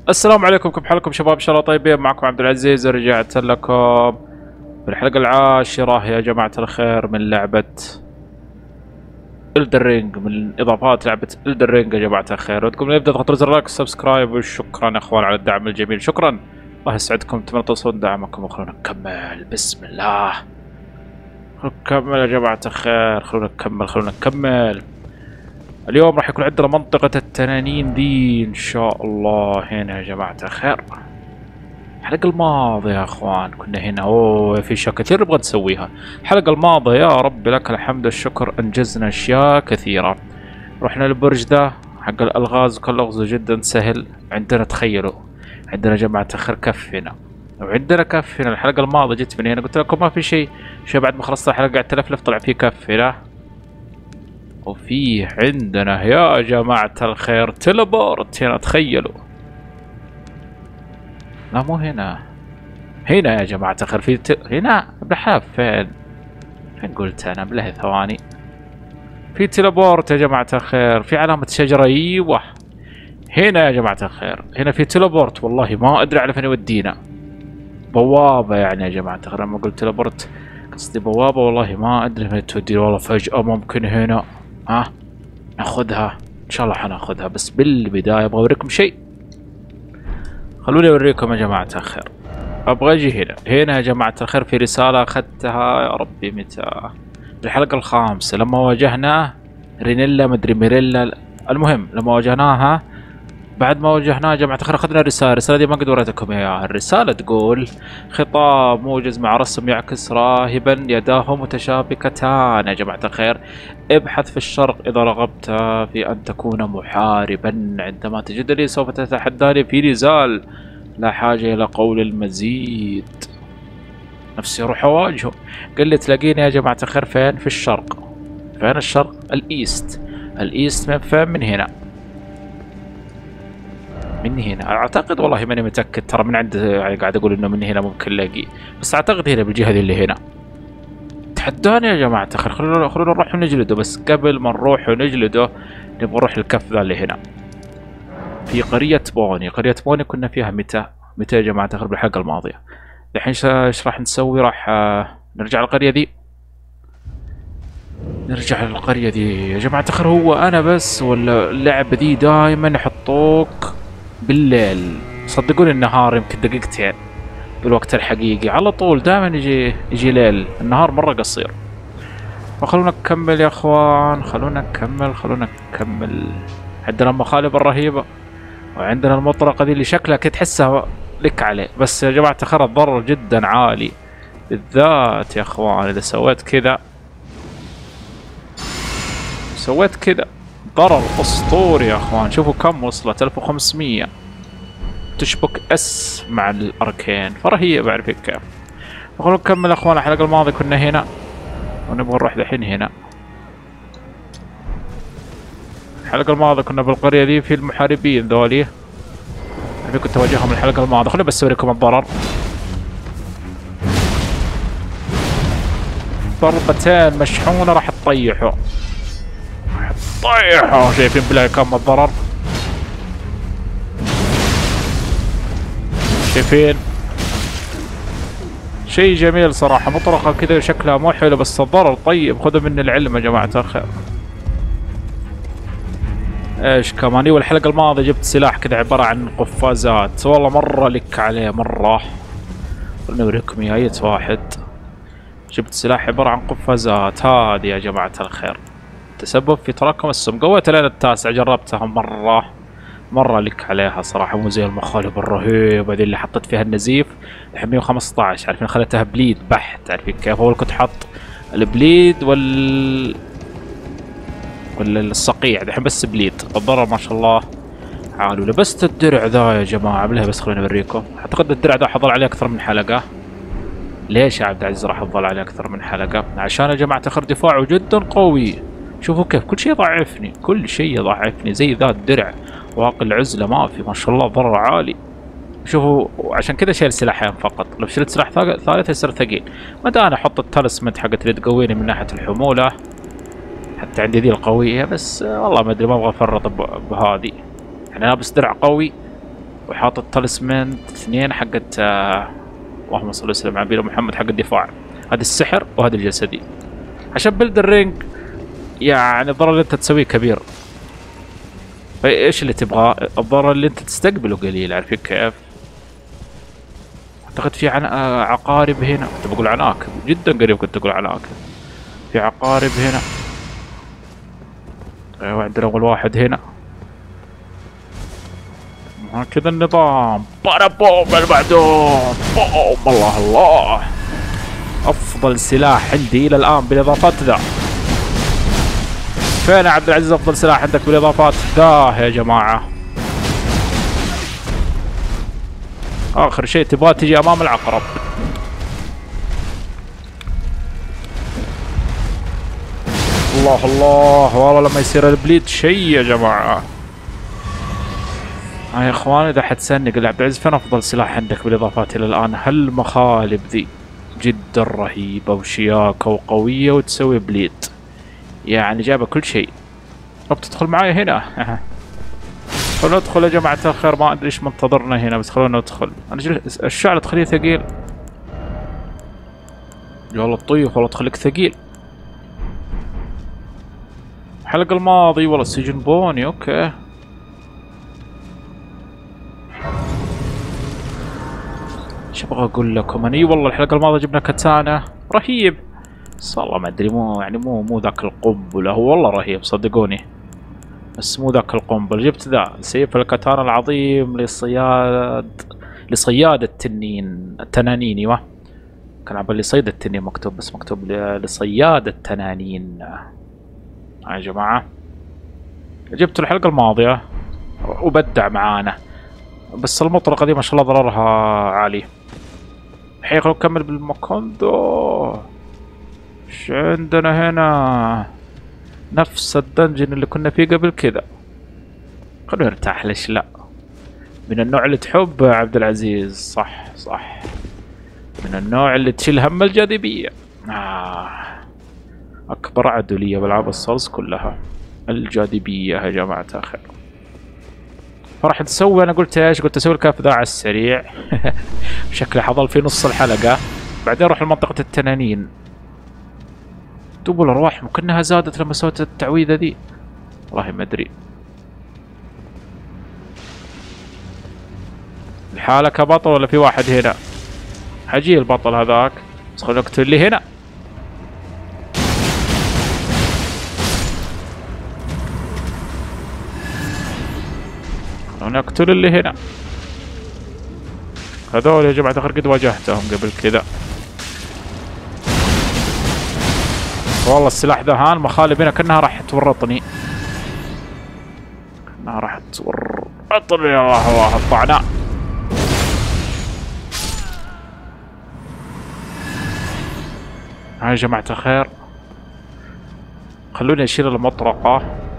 السلام عليكم، كيف حالكم شباب؟ ان شاء الله طيبين. معكم عبد العزيز، رجعت لكم في الحلقة العاشرة يا جماعة الخير من لعبة Elden Ring، من اضافات لعبة Elden Ring يا جماعة الخير. ودكم نبدأ تضغطوا زر لايك والسبسكرايب، وشكرا يا اخوان على الدعم الجميل، شكرا. الله يسعدكم، اتمنى توصلون دعمكم. وخلونا نكمل، بسم الله. خلونا نكمل يا جماعة الخير، خلونا نكمل. اليوم راح يكون عندنا منطقة التنانين دي ان شاء الله هنا يا جماعة الخير. الحلقة الماضية يا اخوان كنا هنا، في اشياء كثير نبغى نسويها. الحلقة الماضية يا رب لك الحمد والشكر انجزنا اشياء كثيرة. رحنا البرج ده حق الالغاز، وكان لغزه جدا سهل. عندنا تخيلوا، عندنا يا جماعة الخير كف هنا، وعندنا كف هنا. الحلقة الماضية جيت من هنا قلت لكم ما في شيء، بعد ما خلصت الحلقة قاعد تلفلف طلع في كف هنا. وفيه عندنا يا جماعة الخير تلبورت هنا، تخيلوا. لا مو هنا، هنا يا جماعة الخير في هنا بحاف. فين قلت انا؟ بله ثواني. في تلبورت يا جماعة الخير، في علامة شجرة، ايوه هنا يا جماعة الخير. هنا في تلبورت، والله ما ادري على فين يودينا. بوابة يعني يا جماعة الخير، لما قلت تلبورت قصدي بوابة، والله ما ادري فين تودينا. والله فجأة ممكن هنا ناخذها ان شاء الله، حناخذها. بس بالبداية ابغى اوريكم شيء، خلوني اوريكم يا جماعة الخير. ابغى اجي هنا يا جماعة الخير. في رسالة اخذتها يا ربي متى، الحلقة الخامسة لما واجهنا رينيلا مدري ميريلا. المهم لما واجهناها، بعد ما واجهناها يا جماعة الخير اخذنا رسالة. الرسالة دي ما قد وريتكم اياها. الرسالة تقول: خطاب موجز مع رسم يعكس راهبا يداه متشابكتان. يا جماعة الخير ابحث في الشرق إذا رغبت في أن تكون محاربا. عندما تجدني سوف تتحداني في نزال، لا حاجة إلى قول المزيد. نفسي أروح أواجهه. قال لي تلاقيني يا جماعة الخير فين؟ في الشرق. فين الشرق؟ الإيست. الإيست من فين؟ من هنا، من هنا أعتقد، والله ماني متأكد ترى. من عند يعني قاعد أقول إنه من هنا ممكن لاقيه، بس أعتقد هنا بالجهة دي اللي هنا. تحداني يا جماعة الخير. خلونا نروح ونجلده. بس قبل ما نروح ونجلده نبغى نروح للكف ذا اللي هنا، في قرية بوني. قرية بوني كنا فيها متى يا جماعة الخير؟ بالحلقة الماضية. الحين ايش راح نسوي؟ راح نرجع للقرية دي. نرجع للقرية دي يا جماعة الخير. هو أنا بس ولا اللعبة دي دايما يحطوك بالليل؟ صدقوني النهار يمكن دقيقتين بالوقت الحقيقي، على طول دائما يجي ليل. النهار مرة قصير. فخلونا نكمل يا اخوان، خلونا نكمل. عندنا المخالب الرهيبة، وعندنا المطرقة دي اللي شكلها كده تحسها لك عليه. بس يا جماعة الخير الضرر جدا عالي، بالذات يا اخوان اذا سويت كذا ضرر اسطوري يا اخوان. شوفوا كم وصلت، 1500 تشبك اس مع الاركين، فرهيب. اعرفك كيف. خلونا نكمل يا اخوان. الحلقة الماضية كنا هنا، ونبغى نروح الحين هنا. الحلقة الماضية كنا بالقرية دي في المحاربين ذولي، أنا كنت أواجههم الحلقة الماضية. خلوني بس أوريكم الضرر. ضربتين مشحونة راح تطيحوا. شايفين بالله كم الضرر؟ شايفين؟ شيء جميل صراحة. مطرقة كذا شكلها مو حلو، بس الضرر طيب. خذوا مني العلم يا جماعة الخير. ايش كمان؟ ايوه الحلقة الماضية جبت سلاح كذا عبارة عن قفازات، والله مرة لك عليه مرة. خلني اوريكم اياه. اية واحد جبت سلاح عبارة عن قفازات. هذه يا جماعة الخير تسبب في تراكم السم. قويت لين التاسع، جربتها مرة لك عليها صراحة. مو زي المخالب الرهيبة ذي اللي حطيت فيها النزيف. الحين 115 عارفين، خليتها بليد بحت. عارفين كيف؟ اول كنت حط البليد الصقيع، الحين بس بليد. الضرر ما شاء الله عالي. ولبست الدرع ذا يا جماعة بالله، بس خليني اوريكم. اعتقد الدرع ذا حظل عليه اكثر من حلقة. ليش يا عبد العزيز راح افضل عليه اكثر من حلقة؟ عشان يا جماعة الخير دفاعه جدا قوي. شوفوا كيف كل شيء يضعفني زي ذا الدرع. واقي العزلة ما في، ما شاء الله ضرر عالي. شوفوا عشان كذا شيل سلاحين فقط. لو شلت سلاح ثالث يصير ثقيل. متى انا احط التلسمنت حقت اللي تقويني من ناحية الحمولة، حتى عندي ذي القوية. بس والله ما ادري، ما ابغى افرط بهذه. يعني لابس درع قوي وحاط التلسمنت 2 حقت اللهم صل وسلم على نبينا محمد حق الدفاع. هذا السحر وهذا الجسدي. عشان بلد الرينج يعني الضرر اللي انت تسويه كبير. ايش اللي تبغاه؟ الضرر اللي انت تستقبله قليل، عارفين كيف؟ اعتقد في عقارب هنا، كنت بقول عناكب، جدا قريب كنت اقول عناكب. في عقارب هنا. ايوه عندنا اول واحد هنا. هكذا النظام. بوم المعدوم. بوم. الله الله. افضل سلاح عندي الى الان بالاضافات ذا. فين يا عبد العزيز افضل سلاح عندك بالاضافات؟ ذا يا جماعه. اخر شيء تبغى تجي امام العقرب. الله الله. والله لما يصير البليد شيء يا جماعه. يا اخواني اذا حد سالني قال عبد العزيز فين افضل سلاح عندك بالاضافات الى الان؟ هالمخالب ذي جدا رهيبه وشياكه وقويه وتسوي بليد. يعني جابه كل شيء. بتدخل معايا هنا. خلونا ندخل يا جماعة الخير، ما ادري ايش منتظرنا هنا بس خلونا ندخل. انا الشعلة تخليه ثقيل. يلا تطيح والله تخليك ثقيل. الحلقة الماضي والله السجن بوني. اوكي. ايش ابغى اقول لكم؟ انا والله الحلقة الماضية جبنا كاتانا رهيب. بس والله ما ادري مو ذاك القنبلة. هو والله رهيب صدقوني. بس مو ذاك القنبل. جبت ذا سيف الكاتانا العظيم لصياد التنانين. ايوه كان عبالي صيد التنين مكتوب بس مكتوب لصياد التنانين. يا جماعة جبت الحلقة الماضية وبدع معانا. بس المطرقة دي ما شاء الله ضررها عالي. الحين خلونا نكمل بالمكان ذا. ايش عندنا هنا؟ نفس الدنجن اللي كنا فيه قبل كذا. خلونا نرتاح ليش لا. من النوع اللي تحب يا عبد العزيز. صح صح. من النوع اللي تشيل هم الجاذبية. أكبر عدو لي بألعاب الصلص كلها الجاذبية يا جماعة الخير. فراح نسوي أنا قلت إيش؟ قلت أسوي الكهف ذا على السريع. شكله حظل في نص الحلقة. بعدين أروح لمنطقة التنانين. دوب الأرواح ممكنها زادت لما سويت التعويذة ذي. والله ما أدري. الحالة كبطل ولا في واحد هنا؟ حجي البطل هذاك. بس خلينا نقتل اللي هنا. خلونا نقتل اللي هنا. هذول يا جماعة الخير قد واجهتهم قبل كذا. والله السلاح ذا هان مخالب هنا كأنها راح تورطني. كأنها راح تورطني. يا الله الطعناء. يا جماعة الخير خلوني اشيل المطرقة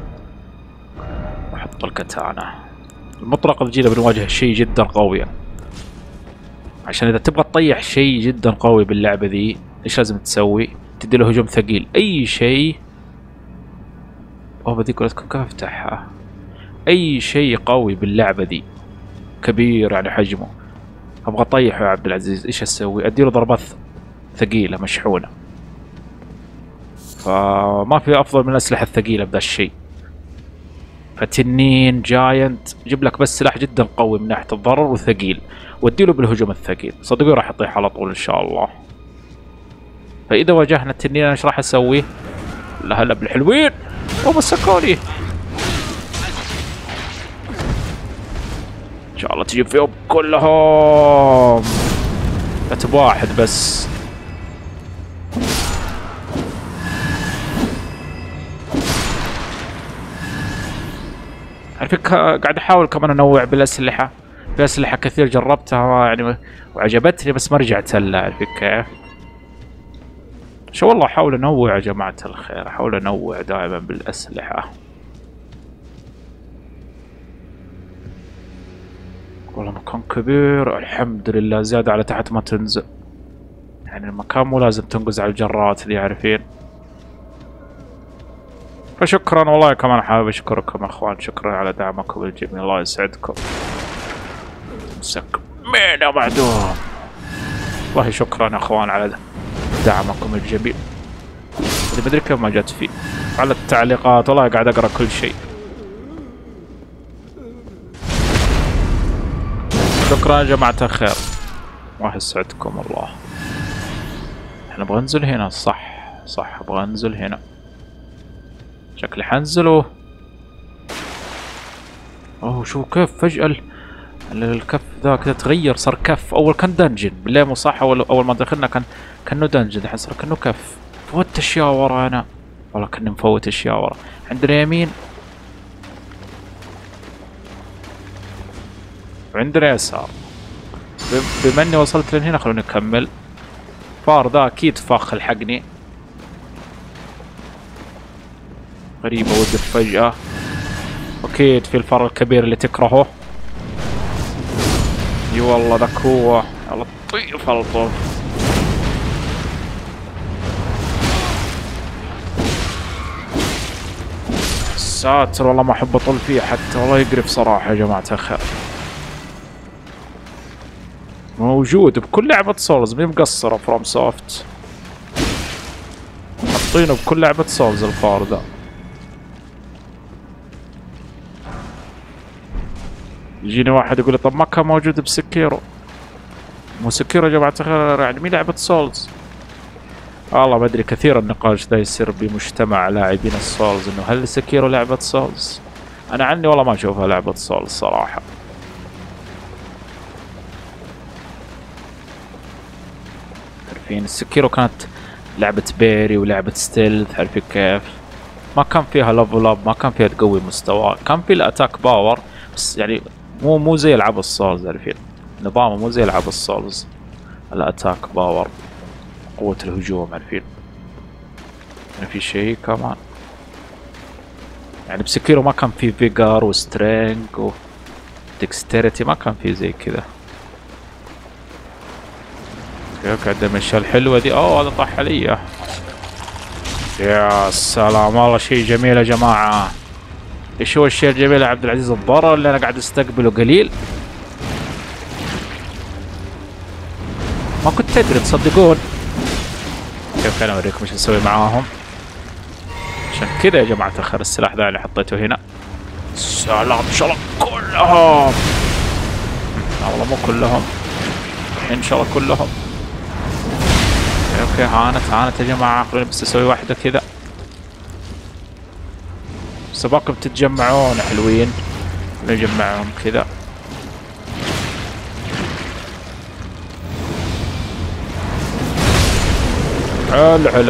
واحط الكتانة. المطرقة تجينا بنواجه شيء جدا قوي. عشان اذا تبغى تطيح شيء جدا قوي باللعبة ذي ايش لازم تسوي؟ تدي له هجوم ثقيل. اي شيء بدي لكم كيف افتحها. اي شيء قوي باللعبة ذي كبير يعني حجمه ابغى اطيحه يا عبد العزيز ايش اسوي؟ اديله ضربات ثقيلة مشحونة. فما في افضل من الاسلحة الثقيلة بذا الشيء. فتنين جاينت جيب لك بس سلاح جدا قوي من ناحية الضرر وثقيل واديله بالهجوم الثقيل صدقوا راح يطيح على طول ان شاء الله. فاذا واجهنا التنين ايش راح اسوي؟ لا هلا بالحلوين ومسكوني. ان شاء الله تجيب فيهم كلهم. كتب واحد بس. على فكرة قاعد احاول كمان انوع بالاسلحة. في اسلحة كثير جربتها يعني وعجبتني بس ما رجعت لها. على فكرة شو والله احاول انوع يا جماعة الخير. احاول انوع دائما بالاسلحة. والله مكان كبير الحمد لله. زيادة على تحت ما تنزل. يعني المكان مو لازم تنقز على الجرات اللي عارفين. فشكرا والله كمان حابب اشكركم اخوان. شكرا على دعمكم الجميل الله يسعدكم. نفسك. مين يا معدوم؟ والله شكرا يا اخوان على دعمكم الجميل. ما ادري كيف ما جت فيه على التعليقات، والله قاعد اقرا كل شيء. شكرا يا جماعة الخير، الله يسعدكم الله. احنا نبغى ننزل هنا، صح ابغى انزل هنا. شكلي حنزله. اوه شو كيف فجأة الكف ذا كذا تغير، صار كف. اول كان دنجن بالله مو صح، اول ما دخلنا كانه دنجن، الحين صار كانه كف. فوت اشياء ورا انا، والله كني مفوت اشياء ورا. عندنا يمين وعندنا يسار. بما اني وصلت لهنا خلوني اكمل. فار ذا اكيد فاخ الحقني. غريبة وقف فجأة. اكيد في الفار الكبير اللي تكرهه. اي والله ذاك هو. يلا طيف الطف. ساتر والله ما احب اطل فيه حتى، والله يقرف صراحة يا جماعة الخير. موجود بكل لعبة سولز، مي مقصرة فروم سوفت، حاطينه بكل لعبة سولز الفار ذا. يجيني واحد يقول لي طب ما كان موجود بسكيرو. مو سكيرو يا جماعة الخير يعني مي لعبة سولز. والله ما ادري، كثير النقاش ذا يصير بمجتمع لاعبين السولز انه هل سكيرو لعبة سولز؟ انا عني والله ما اشوفها لعبة سولز صراحة. عارفين السكيرو كانت لعبة بيري ولعبة ستيلث، عارفين كيف؟ ما كان فيها ليفل اب، ما كان فيها تقوي مستوى، كان في الاتاك باور بس يعني مو زي العاب السولز، عارفين؟ نظامه مو زي العاب السولز، الاتاك باور قوة الهجوم، عارفين؟ يعني في شيء كمان يعني بسكيرو ما كان في فيجر وسترينج وديكستيريتي، ما كان في زي كذا. اوكي عندنا المشاة الحلوة دي. اوه هذا طاح علي. يا سلام والله شيء جميل يا جماعة. ايش هو الشيء الجميل يا عبد العزيز؟ الضرر اللي انا قاعد استقبله قليل. ما كنت ادري تصدقون. كيف كان اوريكم ايش نسوي معاهم. عشان كذا يا جماعة الخير السلاح ذا اللي حطيته هنا. سلام ان شاء الله كلهم. لا والله مو كلهم، ان شاء الله كلهم. اوكي هانت يا جماعة، خلوني بس اسوي واحدة كذا. بس اباكم تتجمعون حلوين، نجمعهم كذا. حلو.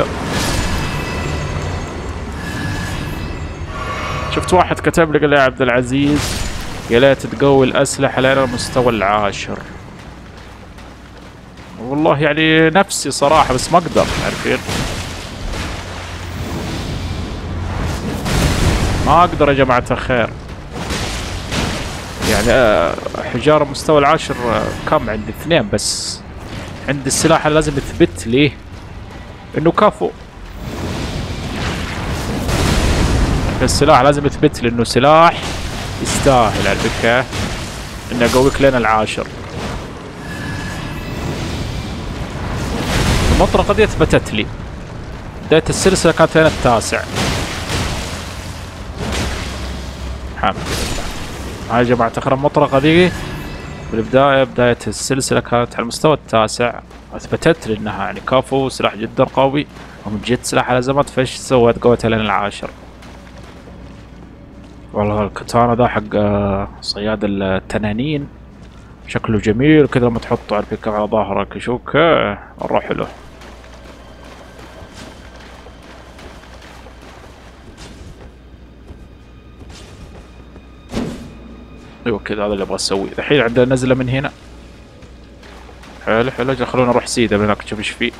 شفت واحد كتب لي قال لي يا عبد العزيز يا ليت تقوي الأسلحة لين المستوى العاشر. والله يعني نفسي صراحة بس ما اقدر، عارفين؟ ما اقدر يا جماعة الخير. يعني حجار المستوى العاشر كم عندي؟ 2 بس. عندي السلاح اللي لازم يثبت لي انه كفو. السلاح لازم يثبت لي انه سلاح يستاهل، عارف كيف؟ اني اقويك لين العاشر. المطرقة دي اثبتت لي. بداية السلسلة كانت لين التاسع. الحمد لله. هاي يا جماعة الخير المطرقة دي بداية السلسلة كانت على المستوى التاسع. اثبتت لي انها يعني كفو، سلاح جدا قوي، ومن جد سلاح على زمت. فايش سويت؟ قويتها لين العاشر. والله الكتانا ذا حق صياد التنانين شكله جميل كذا لما تحطه عارفين على ظهرك يشوك مرة حلو. ايوه كذا هذا اللي ابغى اسويه. الحين عندنا نزلة من هنا. حلو اجل خلونا نروح سيدا من هناك نشوف ايش فيه.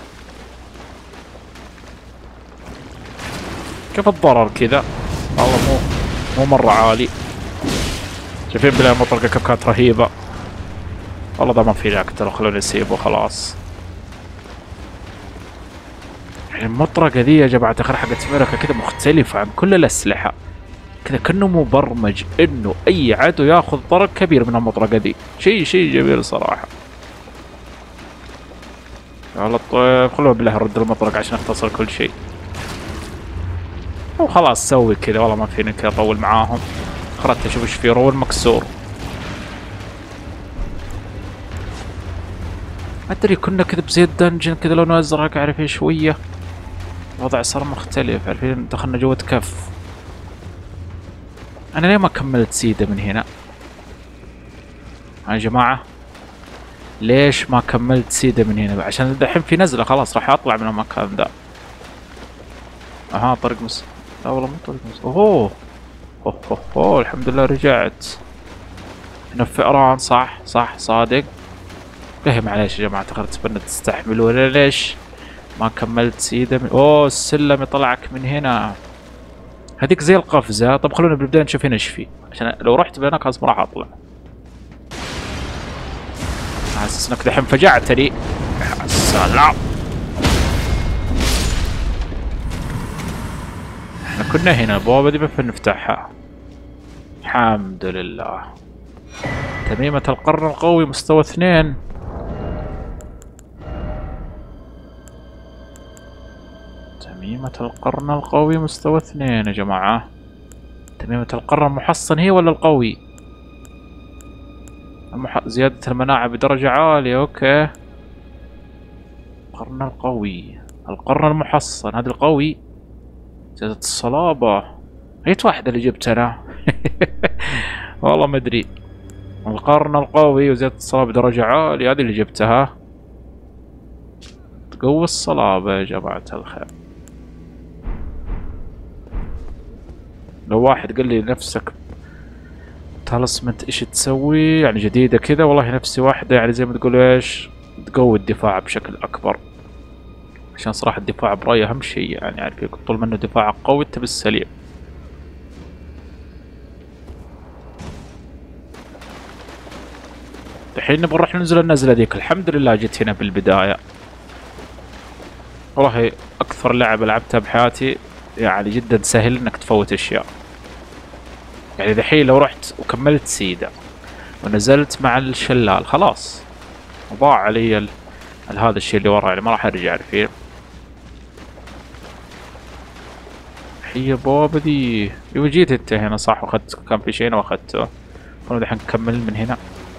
كيف الضرر كذا؟ والله مو مرة عالي. شايفين بلا المطرقة كيف كانت رهيبة. والله ده ما في ذاك ترى، خلوني نسيبه خلاص. يعني المطرقة دي يا جماعة الخير حقت امريكا كذا مختلفة عن كل الأسلحة. كذا كأنه مبرمج انه اي عدو ياخذ ضرر كبير من المطرقة ذي. شيء جميل صراحة. على الطيب خلوه بالله رد المطرقة عشان اختصر كل شيء. وخلاص سوي كذا والله ما فيني كذا اطول معاهم. خرجت اشوف ايش في رول مكسور. ما ادري كنا كذا بزي الدنجن كذا لونه ازرق عارف ايش شوية. الوضع صار مختلف عارفين دخلنا جوة كف. انا ليه ما كملت سيدة من هنا؟ يا جماعة ليش ما كملت سيدة من هنا؟ عشان الحين في نزلة خلاص راح اطلع من المكان ذا. اها طريق لا والله مو طريق اوه الحمد لله رجعت. هنا فئران صح صادق. ايه معليش يا جماعة تأخرت بنا تستحملوا ولا ليش؟ ما كملت سيدة من السلم يطلعك من هنا. هذيك زي القفزة. طب خلونا بالبداية نشوف هنا ايش فيه عشان لو رحت بينك خلاص ما راح اطلع. حاسس انك دحين فجعتني. يا سلام. احنا كنا هنا البوابة دي بس نفتحها. الحمد لله. تميمة القرن القوي مستوى 2. تميمة القرن القوي مستوى 2 يا جماعة. تميمة القرن المحصن هي ولا القوي؟ زيادة المناعة بدرجة عالية. اوكي. القرن القوي. القرن المحصن هذا القوي. زيادة الصلابة. ايت واحدة اللي جبت انا؟ والله ما ادري. القرن القوي وزيادة الصلابة بدرجة عالية هذه اللي جبتها. تقوي الصلابة يا جماعة الخير. لو واحد قال لي نفسك تالسمنت ايش تسوي يعني جديدة كذا والله نفسي واحدة يعني زي ما تقول ايش تقوي الدفاع بشكل اكبر. عشان صراحة الدفاع برأيي اهم شيء يعني عارف طول ما انه دفاعك قوي انت بالسليم. الحين نبغى نروح ننزل النزلة ذيك. الحمد لله جيت هنا بالبداية. والله اكثر لعبة لعبتها بحياتي يعني جدا سهل انك تفوت اشياء. يعني دحين لو رحت وكملت سيدة ونزلت مع الشلال خلاص ضاع علي هذا الشيء اللي ورا يعني ما راح ارجع عارفين. هي بوابة دي جيت انت هنا صح واخذت كان في شيء واخذته. خلونا دحين نكمل من هنا.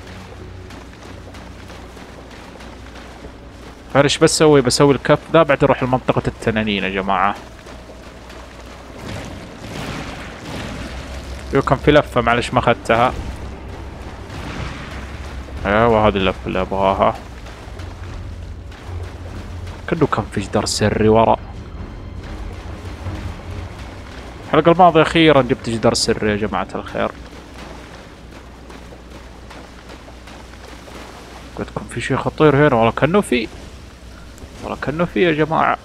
فايش بسوي الكف ذا بعد اروح لمنطقة التنانين يا جماعة. كان في لفة معلش ما اخذتها. ايوه هذه اللفة اللي ابغاها. كأنه كان في جدار سري ورا. الحلقة الماضية اخيرا جبت جدار سري يا جماعة الخير. قلت لكم في شيء خطير هنا والله كأنه في يا جماعة.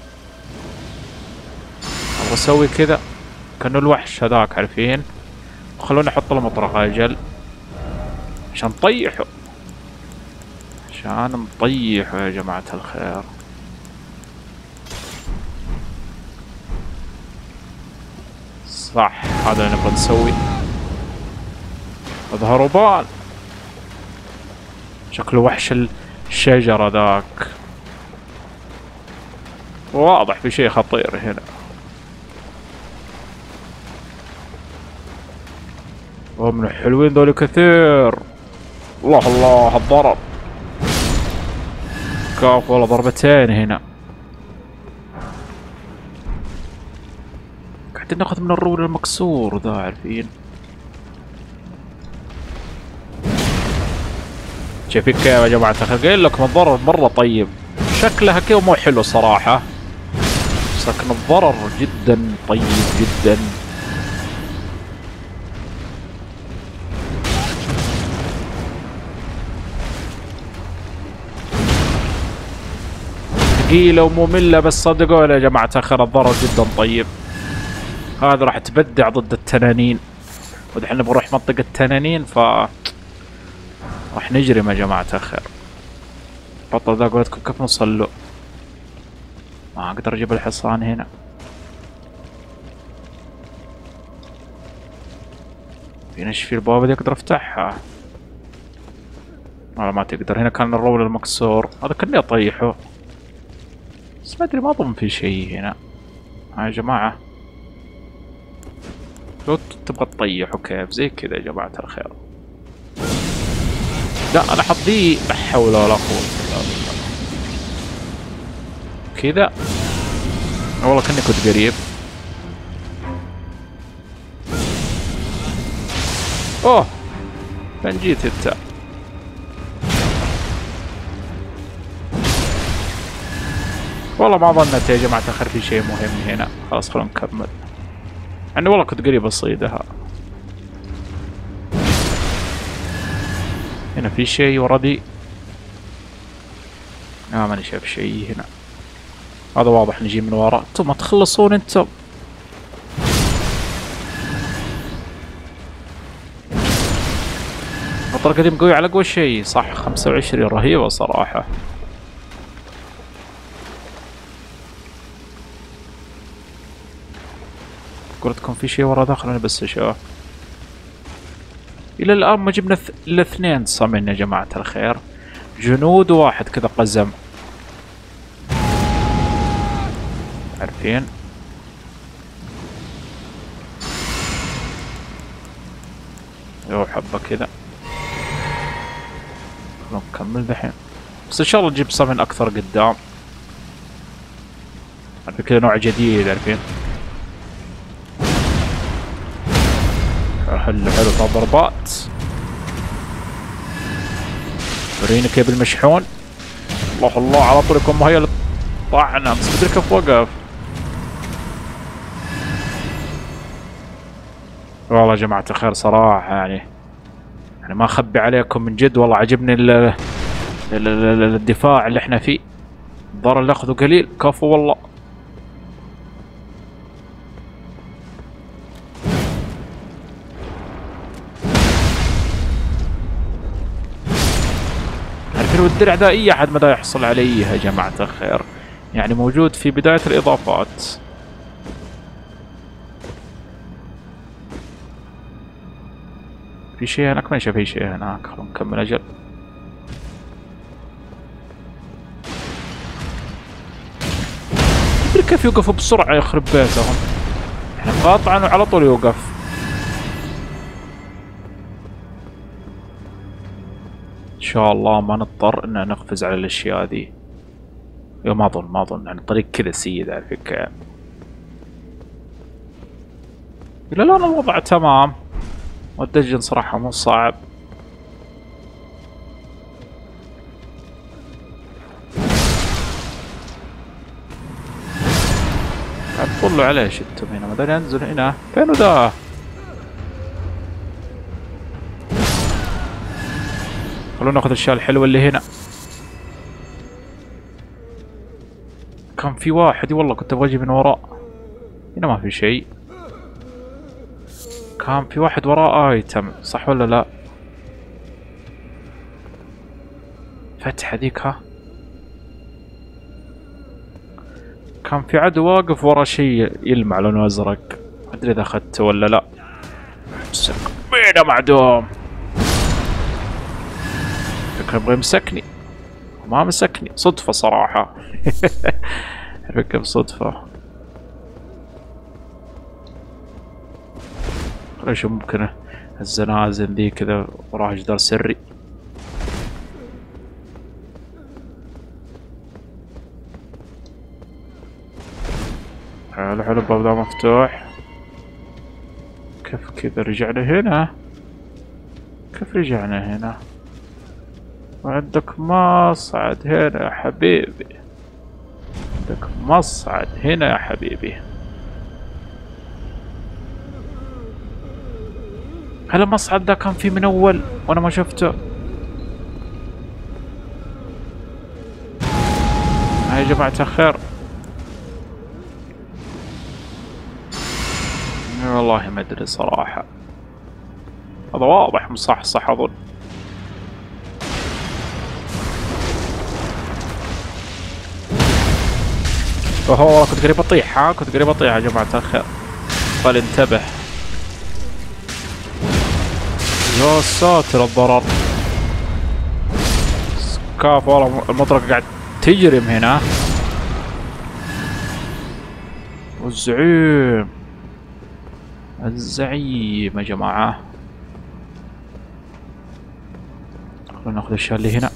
ابغى اسوي كذا كأنه الوحش هذاك عارفين. خلوني احط له مطرقة اجل عشان نطيحه. يا جماعة الخير. صح هذا اللي نبغى نسوي. هذا هربان. شكله وحش الشجرة ذاك. واضح في شيء خطير هنا. ومن الحلوين ذولي كثير. الله الضرب. كاف والله ضربتين هنا. قاعدين ناخذ من الرول المكسور ذا عارفين. شايفين كيف يا جماعة الخير؟ قايل لكم الضرر مرة طيب. شكلها كذا مو حلو صراحة. بس لكن الضرر جدا طيب جدا. ثقيلة ومملة بس صدقوا يا جماعة الخير الضرر جدا طيب. هذا راح تبدع ضد التنانين. ودحين نبغى نروح منطقة التنانين راح نجرم يا جماعة الخير. بطل ذا قولتكم كيف نوصل له؟ ما اقدر اجيب الحصان هنا. في البوابة دي اقدر افتحها؟ والله ما تقدر. هنا كان الرول المكسور، هذا كني اطيحه بس ما ادري، ما اظن في شيء هنا. ها يا جماعة، لو تبغى تطيحه كيف زي كذا يا جماعة الخير. لا انا حظي، لا حول ولا قوة الا بالله. كذا والله كني كنت قريب. اوه فين جيت انت؟ والله ما ظنيت يا جماعة الخير في شيء مهم هنا. خلاص خلونا نكمل. يعني والله كنت قريب اصيدها. هنا في شيء ورا دي؟ ماني شايف شيء هنا. هذا واضح نجي من ورا. انتم ما تخلصون انتم. البطل القديم قوي على قوى شيء صح. 25 رهيبة صراحة. قلتكم في شيء ورا داخل. انا بس اشوف. الى الان ما جبنا الاثنين صمن يا جماعة الخير. جنود وواحد كذا قزم. عارفين يو حبة كذا. نكمل دحين بس ان شاء الله نجيب صمن اكثر قدام. عارفين كذا نوع جديد. عارفين حلو حلو ضربات. وريني كيف المشحون. الله الله على طول يكون مهيأ للطعنة بس مدري كيف وقف. والله يا جماعة الخير صراحة يعني ما اخبي عليكم من جد. والله عجبني الدفاع اللي احنا فيه. الضرر اللي اخذه قليل كفو والله. عارفين والدرع ذا اي احد ما دا يحصل عليه يا جماعة الخير. يعني موجود في بداية الاضافات. في شيء هناك؟ ما شايف في شيء هناك. خلونا نكمل اجل. مدري كيف يوقفوا بسرعة يخرب بيتهم. احنا قاطعا وعلى طول يوقف. ان شاء الله ما نضطر ان نقفز على الاشياء ذي. ما اظن يعني طريق كذا سيد. عارفين كيف. الى الان الوضع تمام. والدجن صراحة مو صعب. طلوا عليه شتم هنا. ما داري انزل هنا. فينو ذا؟ خلونا ناخذ الاشياء الحلوة اللي هنا. كان في واحد والله كنت ابغى اجي من وراء. هنا ما في شيء. كان في واحد وراء ايتم صح ولا لا؟ فتح هذيك. ها كان في عدو واقف ورا شيء يلمع لونه ازرق. ما ادري اذا اخذته ولا لا. مين معدوم؟ فكره يبغى يمسكني. ما مسكني صدفة صراحة. فكره صدفة. ليش ممكن الزنازل ذي كذا وراها جدار سري. حلو حلو الباب ذا مفتوح. كيف كذا رجعنا هنا؟ كيف رجعنا هنا؟ وعندك مصعد هنا يا حبيبي. عندك مصعد هنا يا حبيبي. هل المصعد ذا كان فيه من اول وانا ما شفته؟ يا جماعة الخير والله ما ادري صراحة. هذا واضح مصحصح اظن. اوه كنت قريب اطيح. كنت قريب اطيح يا جماعة الخير. فلانتبه. يا ساتر الضرر. كاف والله المطرقة قاعد تجري من هنا. والزعيم الزعيم يا جماعة. خلونا ناخذ الاشياء اللي هنا.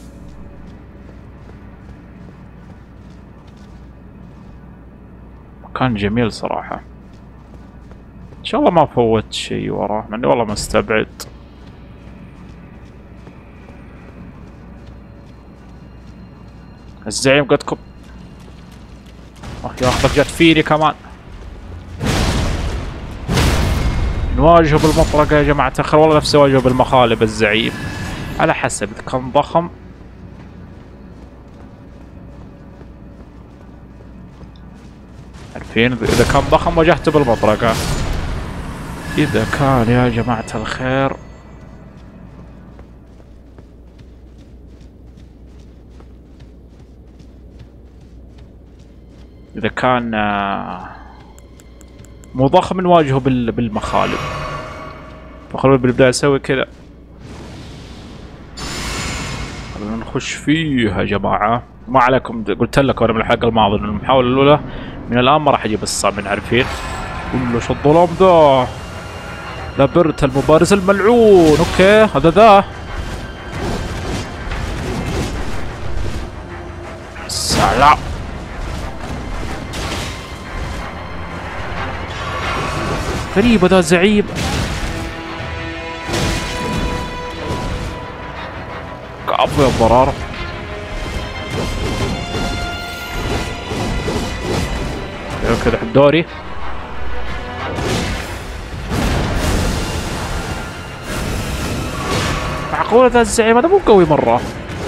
مكان جميل صراحة. ان شاء الله ما فوت شيء وراه، مع اني والله مستبعد. الزعيم قدكم. يا اخي جت فيني كمان. نواجهه بالمطرقة يا جماعة الخير، والله نفسي اواجهه بالمخالب الزعيم، على حسب اذا كان ضخم. عارفين اذا كان ضخم واجهته بالمطرقة. اذا كان يا جماعة الخير اذا كان مو ضخم نواجهه بالمخالب. فخلونا بالبداية اسوي كذا. خلونا نخش فيه يا جماعة. ما عليكم، قلت لكم انا من الحلقة الماضية ان المحاولة الاولى من الان ما راح اجيب الصامن، عارفين؟ كله شو الظلام ذا؟ لابرت المبارز الملعون. اوكي هذا ذا. سلام. غريبة ذا الزعيم. كفو يا الضرر. كذا حب دوري. معقولة ذا الزعيم هذا مو قوي مرة.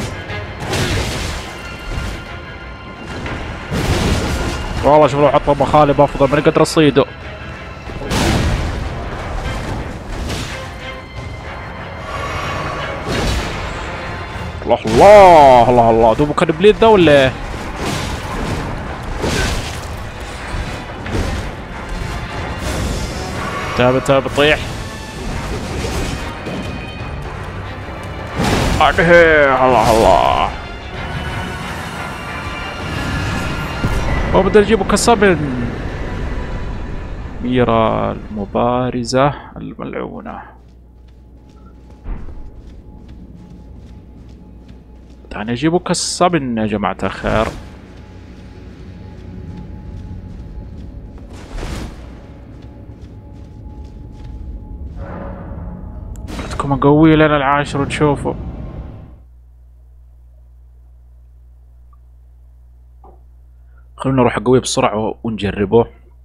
والله شوف لو حط مخالب افضل من قدر اصيده. الله الله الله الله. دوبه كان بليد ذا ولا ايه؟ تاب طيح. الله الله. هو بدنا نجيبه كصبن. ميرا المبارزة الملعونة. تعال نجيبه كالصبن يا جماعة الخير. بدكم اقويه لنا العاشر وتشوفوا. خلونا نروح اقويه بسرعة ونجربه.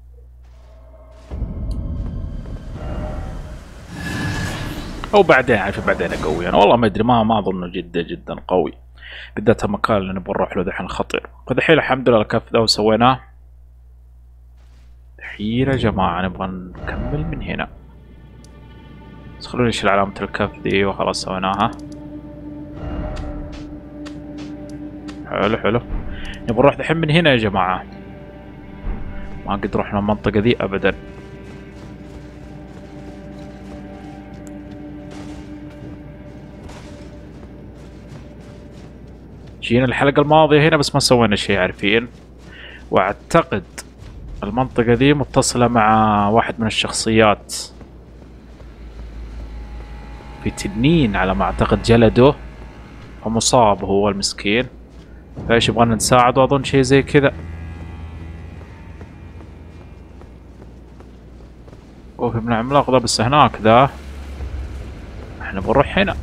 او بعدين، عارف بعدين اقويه. انا والله ما ادري، ما اظنه جدا قوي، بالذات المكان اللي نبغى نروح له دحين خطير. فدحين الحمد لله الكف ذا وسويناه. دحين يا جماعة نبغى نكمل من هنا. بس خلوني نشيل علامة الكف ذي وخلاص سويناها. حلو. نبغى نروح دحين من هنا يا جماعة. ما قد رحنا المنطقة ذي ابدا. جينا الحلقة الماضية هنا بس ما سوينا شيء، عارفين؟ واعتقد المنطقة ذي متصلة مع واحد من الشخصيات في تنين على ما اعتقد، جلده فمصاب هو المسكين، فايش يبغانا نساعده اظن شيء زي كذا. اوه من العملاق ذا بس هناك ذا. احنا بنروح هنا.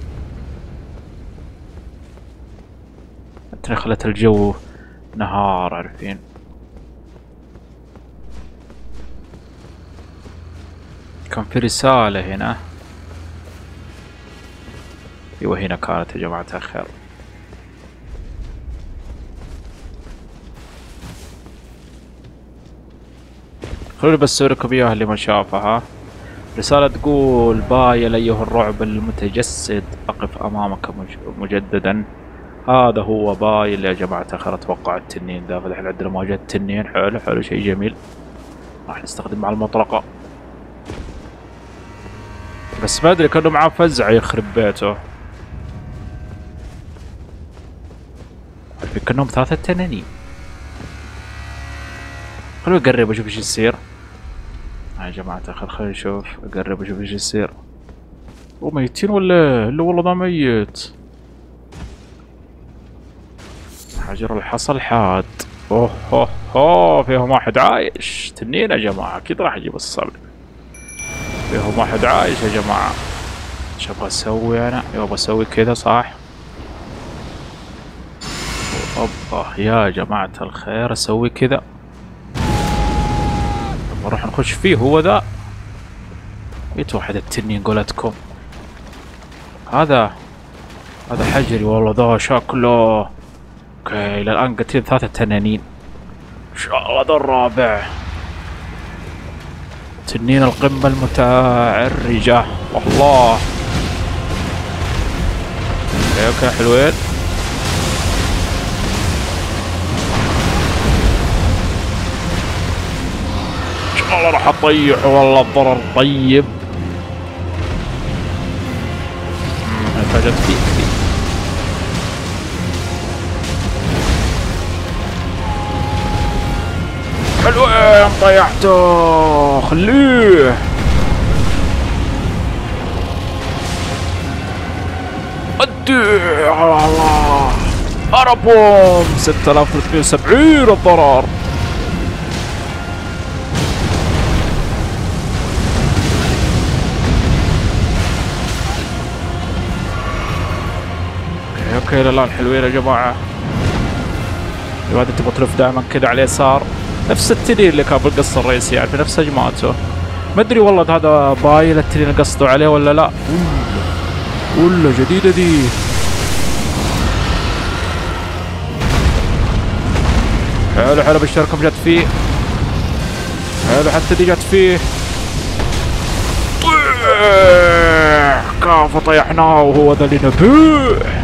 خلت الجو نهار، عارفين؟ كان في رسالة هنا. ايوه هنا كانت يا جماعة الخير. خلوني بس اوريكم اياها اللي ما شافها. رسالة تقول: بايل ايها الرعب المتجسد، اقف امامك مجددا. هذا هو بايل يا جماعة الخير. اتوقع التنين ذا. فالحين عندنا مواجهة تنين. حلو شيء جميل. راح نستخدم مع المطرقة. بس ما ادري كانه معاه فزع يخرب بيته. في كانهم 3 تنانين. خلونا اقرب اشوف ايش يصير. يا جماعة الخير خلينا نشوف، اقرب اشوف ايش يصير. ميتين ولا الا والله ذا ميت. حجر الحصى الحاد. اوه اوه اوه فيهم واحد عايش. تنين يا جماعة اكيد راح اجيب الصبر. فيهم واحد عايش يا جماعة. ايش ابغى اسوي انا؟ ابغى اسوي كذا صح؟ اوبا يا جماعة الخير اسوي كذا. نروح نخش فيه هو ذا. يتوحد التنين قولتكم. هذا حجري والله ذا شكله. اوكي الى الان قتلت 3 تنانين. ان شاء الله ذا الرابع. تنين القمة المتعرجة والله. اوكي حلوين. ان شاء الله راح اطيح والله الضرر طيب. فجأة فيك. حلوين طيحته. خليه. ادي على الله. اربوم 6370 الضرر. اوكي الان حلوين يا جماعة. الواد تبغى تلف دائما كذا على اليسار. نفس التنين اللي كان بالقصة الرئيسية يعني في نفس هجماته. ما ادري والله هذا بايل التنين اللي قصدوا عليه ولا لا. ولا جديدة دي. حلو حلو بشتركم جت فيه. حلو حتى دي جت فيه. طيح كافة طيحناه وهو ذا اللي نبيه.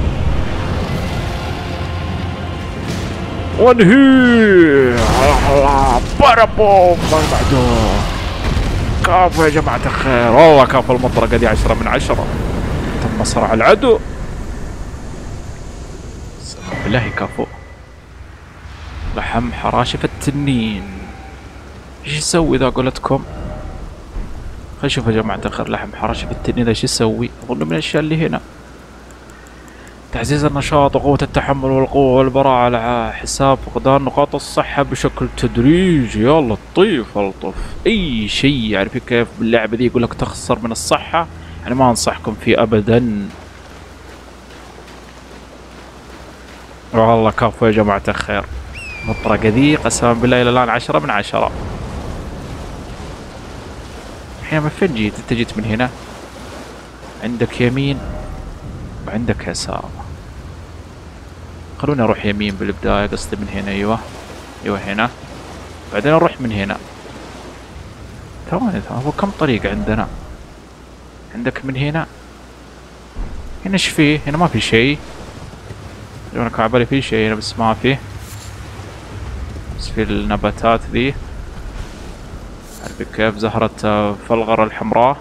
وانهي الله بارابوم بعده. كافو يا جماعة الخير والله كافو المطرقة دي 10 من 10. تم صرع العدو. بالله كافو. لحم حراشف التنين. ايش يسوي ذا قولتكم؟ خلينا نشوف يا جماعة الخير لحم حراشف التنين ايش يسوي؟ اظن من الاشياء اللي هنا تعزيز النشاط وقوة التحمل والقوة والبراعة على حساب فقدان نقاط الصحة بشكل تدريجي. يا لطيف الطف. اي شيء يعني كيف باللعبة دي يقول لك تخسر من الصحة، يعني ما انصحكم فيه ابدا. والله كفو يا جماعة الخير. المطرقة ذي قسما بالله الى الان 10 من 10. الحين من فين جيت؟ انت جيت من هنا. عندك يمين وعندك يسار. خلوني اروح يمين بالبداية قصدي من هنا. ايوه هنا بعدين اروح من هنا. ثواني هو كم طريق عندنا؟ عندك من هنا. هنا ايش فيه؟ هنا ما في شيء. انا كان عبالي في شيء هنا بس ما فيه. بس في النباتات ذي. عارف كيف زهرة فلغر الحمراء.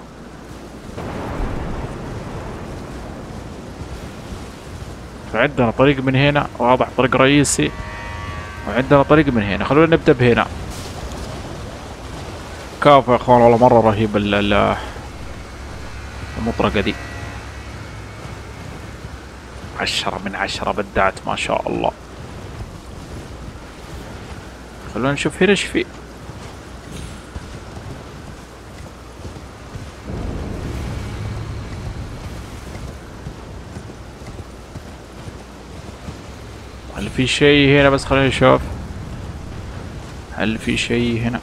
فعندنا طريق من هنا واضح طريق رئيسي، وعندنا طريق من هنا. خلونا نبدأ بهنا. كافو يا اخوان والله مرة رهيب المطرقة دي. 10 من 10 بدعت ما شاء الله. خلونا نشوف هنا ايش فيه. هل في شيء هنا؟ بس خلينا نشوف. هل في شيء هنا؟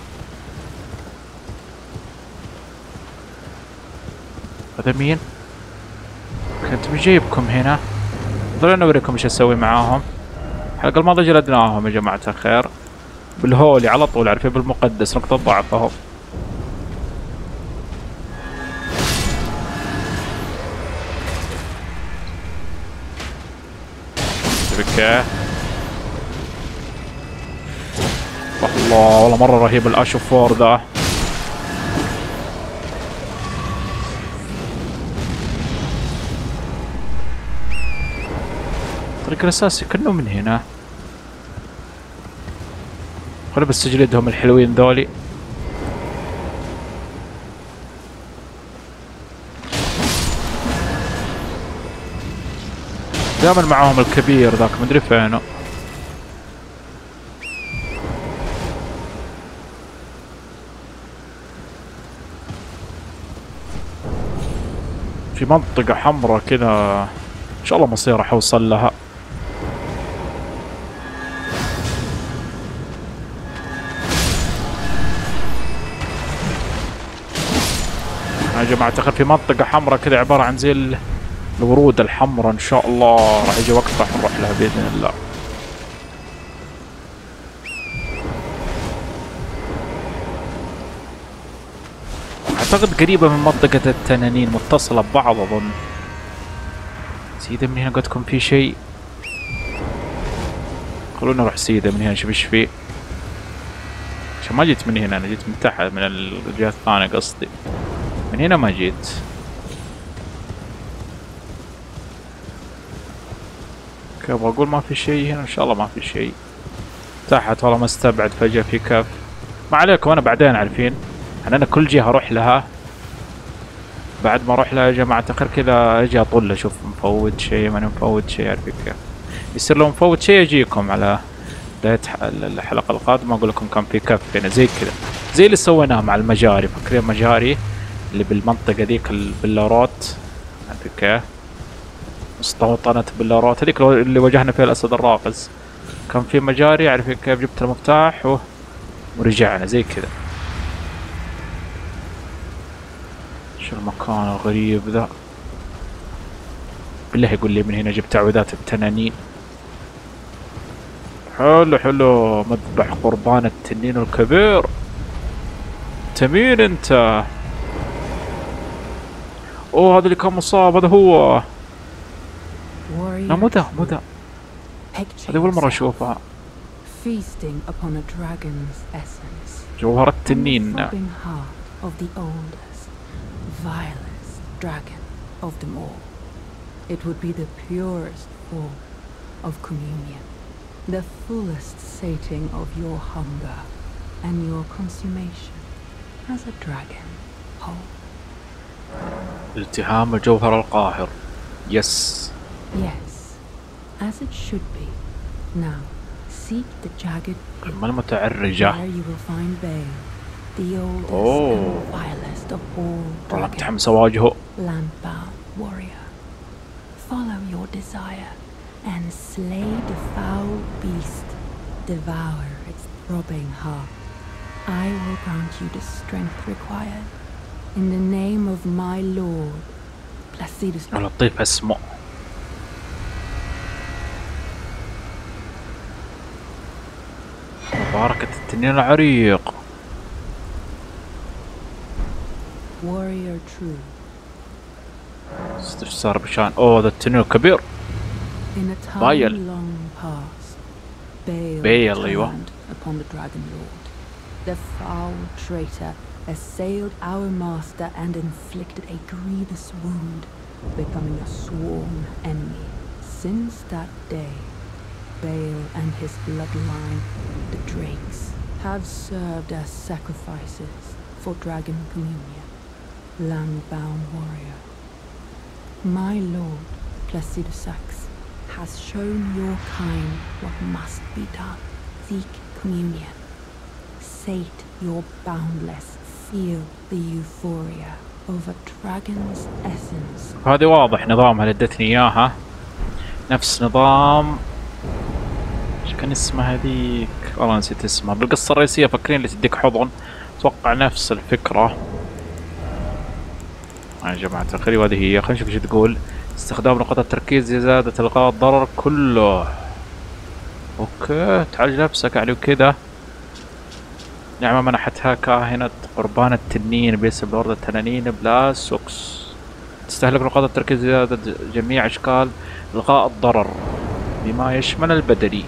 هذا مين؟ كنت بجيبكم هنا. خلونا نوريكم ايش اسوي معاهم. الحلقة الماضية جلدناهم يا جماعة الخير بالهولي على طول، عارفين بالمقدس نقطة ضعفهم. اوكي الله والله مرة رهيب الاشوفور ذا. الطريق الاساسي كأنه من هنا. خلي بس تجلدهم الحلوين ذولي. دائما معاهم الكبير ذاك مدري فينه. في منطقة حمراء كذا ان شاء الله مصير راح اوصل لها. يا جماعة تخيل في منطقة حمراء كذا عبارة عن زي الورود الحمراء، ان شاء الله راح يجي وقت راح نروح لها باذن الله. اعتقد قريبة من منطقة التنانين، متصلة ببعض اظن. سيدة من هنا قد يكون في شيء. خلونا نروح سيدة من هنا نشوف ايش فيه. عشان ما جيت من هنا، انا جيت من تحت من الجهة الثانية قصدي. من هنا ما جيت. ابغى اقول ما في شيء هنا، ان شاء الله ما في شيء. تحت والله ما استبعد فجأة في كف. ما عليكم انا بعدين عارفين. يعني انا كل جهة اروح لها. بعد ما اروح لها يا جماعة اخر كذا اجي اطل اشوف مفوت شيء ما مفوت شيء، عارفين كيف. يصير لو مفوت شيء اجيكم على بداية الحلقة القادمة اقول لكم كان في كف هنا زي كذا. زي اللي سويناه مع المجاري، فاكرين المجاري اللي بالمنطقة ذيك البلارات، عارفين كيف. مستوطنة بلارات هذيك اللي واجهنا فيها الاسد الراقص. كان في مجاري عارفين كيف، جبت المفتاح ورجعنا زي كذا. شو المكان الغريب ذا؟ بالله يقول لي من هنا جبت تعويذات التنانين. حلو حلو، مذبح قربان التنين الكبير. تمين انت. اوه هذا اللي كان مصاب، هذا هو. لا مو ذا مو ذا، هذه أول مرة أشوفها. جوهر التنين. It would be the purest form of communion, the fullest sating of your hunger and your consummation as a dragon whole. التهام الجوهر القاهر. Yes. Yes, as it should be. Now, seek the jagged pit المتعرجة. where you will find Bale, the oldest and vilest of all dragons, land-bound warrior. Follow your desire and slay the foul beast. Devour its throbbing heart. I will grant you the strength required. In the name of my lord, Placidus. لطيف اسمه. مباركة التنين العريق. Warrior true. استفسار بشان هذا التنين الكبير. In a time long past, Bale turned upon the Dragon Lord. The foul traitor assailed our master and inflicted a grievous wound, becoming a sworn enemy. Since that day, Bale and his bloodline, the Drakes, have served as sacrifices for Dragon Communion, land-bound warrior. My lord, Placidusax, has shown your kind what must be done. Seek communion. Sate your boundless. Feel the euphoria of a dragon's essence. هذه واضح نظامها اللي ادتني اياها. نفس نظام ايش كان اسمها هذيك؟ والله نسيت اسمها. بالقصة الرئيسية فاكرين اللي تديك حضن؟ اتوقع نفس الفكرة. يا جماعة الخير وهذه هي. خلينا نشوف ايش تقول. استخدام نقاط التركيز لزيادة الغاء الضرر كله. اوكي تعالج نفسك عليه وكذا. نعمة منحتها كاهنة قربان التنين باسم لورد التنانين بلا سوكس. تستهلك نقاط التركيز لزيادة جميع اشكال الغاء الضرر بما يشمل البدني.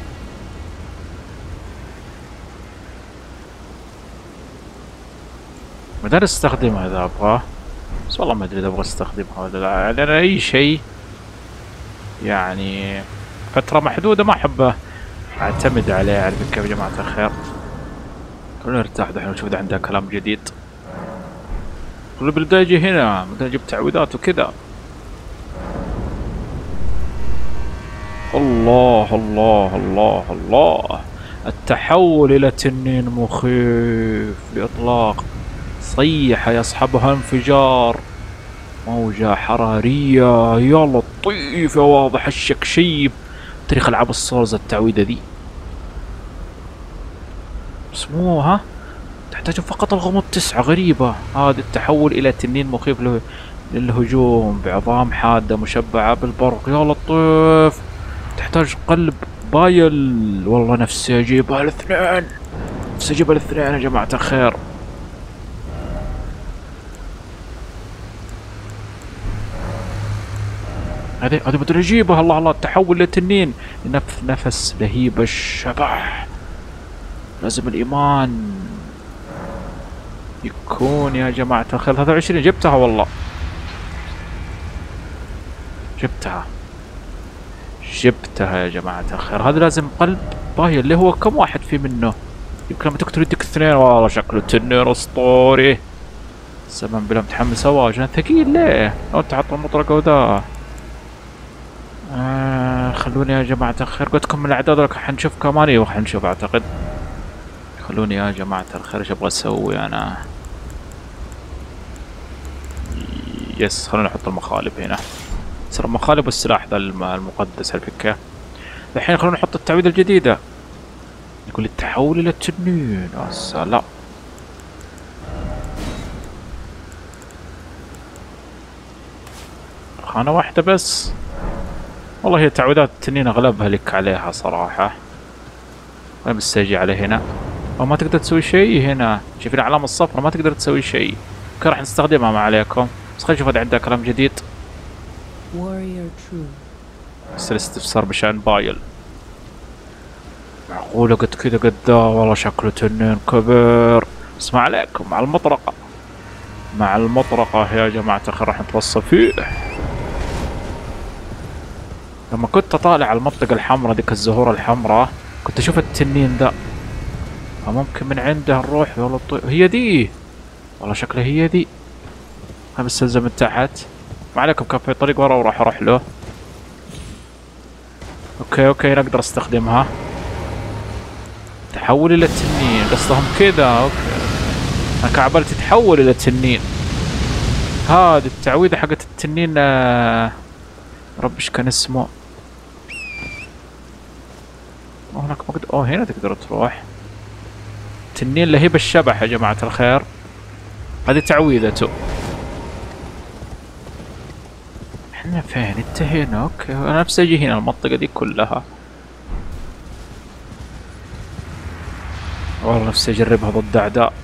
مدار استخدمها اذا ابغاه، بس والله ما ادري اذا ابغى استخدمها ولا لا. يعني انا اي شيء يعني فترة محدودة ما أحب أعتمد عليه. عارفين كيف يا جماعة الخير؟ خلونا نرتاح دحين ونشوف إذا عنده كلام جديد. بالبداية يجي هنا مثلا جبت تعويضات وكذا. الله الله الله الله، التحول إلى تنين مخيف بإطلاق. صيحة يصحبها انفجار، موجة حرارية، يا لطيف يا واضح الشكشيب. تاريخ ألعاب السولز التعويذة ذي اسموها تحتاج فقط الغموض 9. غريبة. هذا التحول إلى تنين مخيف للهجوم بعظام حادة مشبعة بالبرق، يا لطيف. تحتاج قلب بايل. والله نفسي أجيبها الاثنين، نفسي أجيبها الاثنين يا جماعة الخير. هذه بدنا نجيبها. الله الله، التحول لتنين، نفس لهيب الشبح. لازم الإيمان يكون يا جماعة الخير. 23 جبتها والله، جبتها يا جماعة الخير. هذا لازم قلب باهي اللي هو كم واحد في منه؟ يمكن لما تقتل يديك اثنين. والله شكله تنين اسطوري. سبحان بالله متحمس واجد. ثقيل ليه؟ لو تحط المطرقة وذا. خلوني يا جماعة الخير، قلت لكم من الأعداد لك حنشوف كمان. ايوه حنشوف أعتقد. خلوني يا جماعة الخير، ايش أبغى أسوي أنا؟ يس، خلوني أحط المخالب هنا. صار المخالب والسلاح ذا المقدس الفكة. الحين خلونا نحط التعويذة الجديدة. يقول التحول إلى التنين. يا سلام. خانة واحدة بس. والله هي تعويذات التنين أغلبها لك عليها صراحة. أنا بس أجي على هنا وما تقدر تسوي شيء. هنا شايفين العلامة الصفراء، ما تقدر تسوي شيء. اوكي راح نستخدمها ما عليكم، بس خلينا نشوف إذا عندها كلام جديد. بس الاستفسار بشأن بايل. معقولة قد كذا قداه؟ والله شكله تنين كبير. بس ما عليكم، مع المطرقة، مع المطرقة يا جماعة الخير راح نتوصى فيه. لما كنت أطالع على المنطقة الحمراء ذيك الزهور الحمراء كنت أشوف التنين ذا، فممكن من عنده نروح. والله هي دي، والله شكلها هي دي. خلينا بس انزل من تحت. ما عليكم، كان في طريق ورا وراح اروح له. اوكي نقدر استخدمها. تحول الى تنين، قصدهم كذا. اوكي انا كعبالي تتحول الى تنين. هذه التعويذة حقت التنين. رب ايش كان اسمه؟ هناك هنا تقدر تروح. تنين لهيب الشبح يا جماعة الخير. هذه تعويذته. احنا فين؟ انتهينا. اوكي انا نفسي اجي هنا المنطقة دي كلها. والله نفسي اجربها ضد اعداء.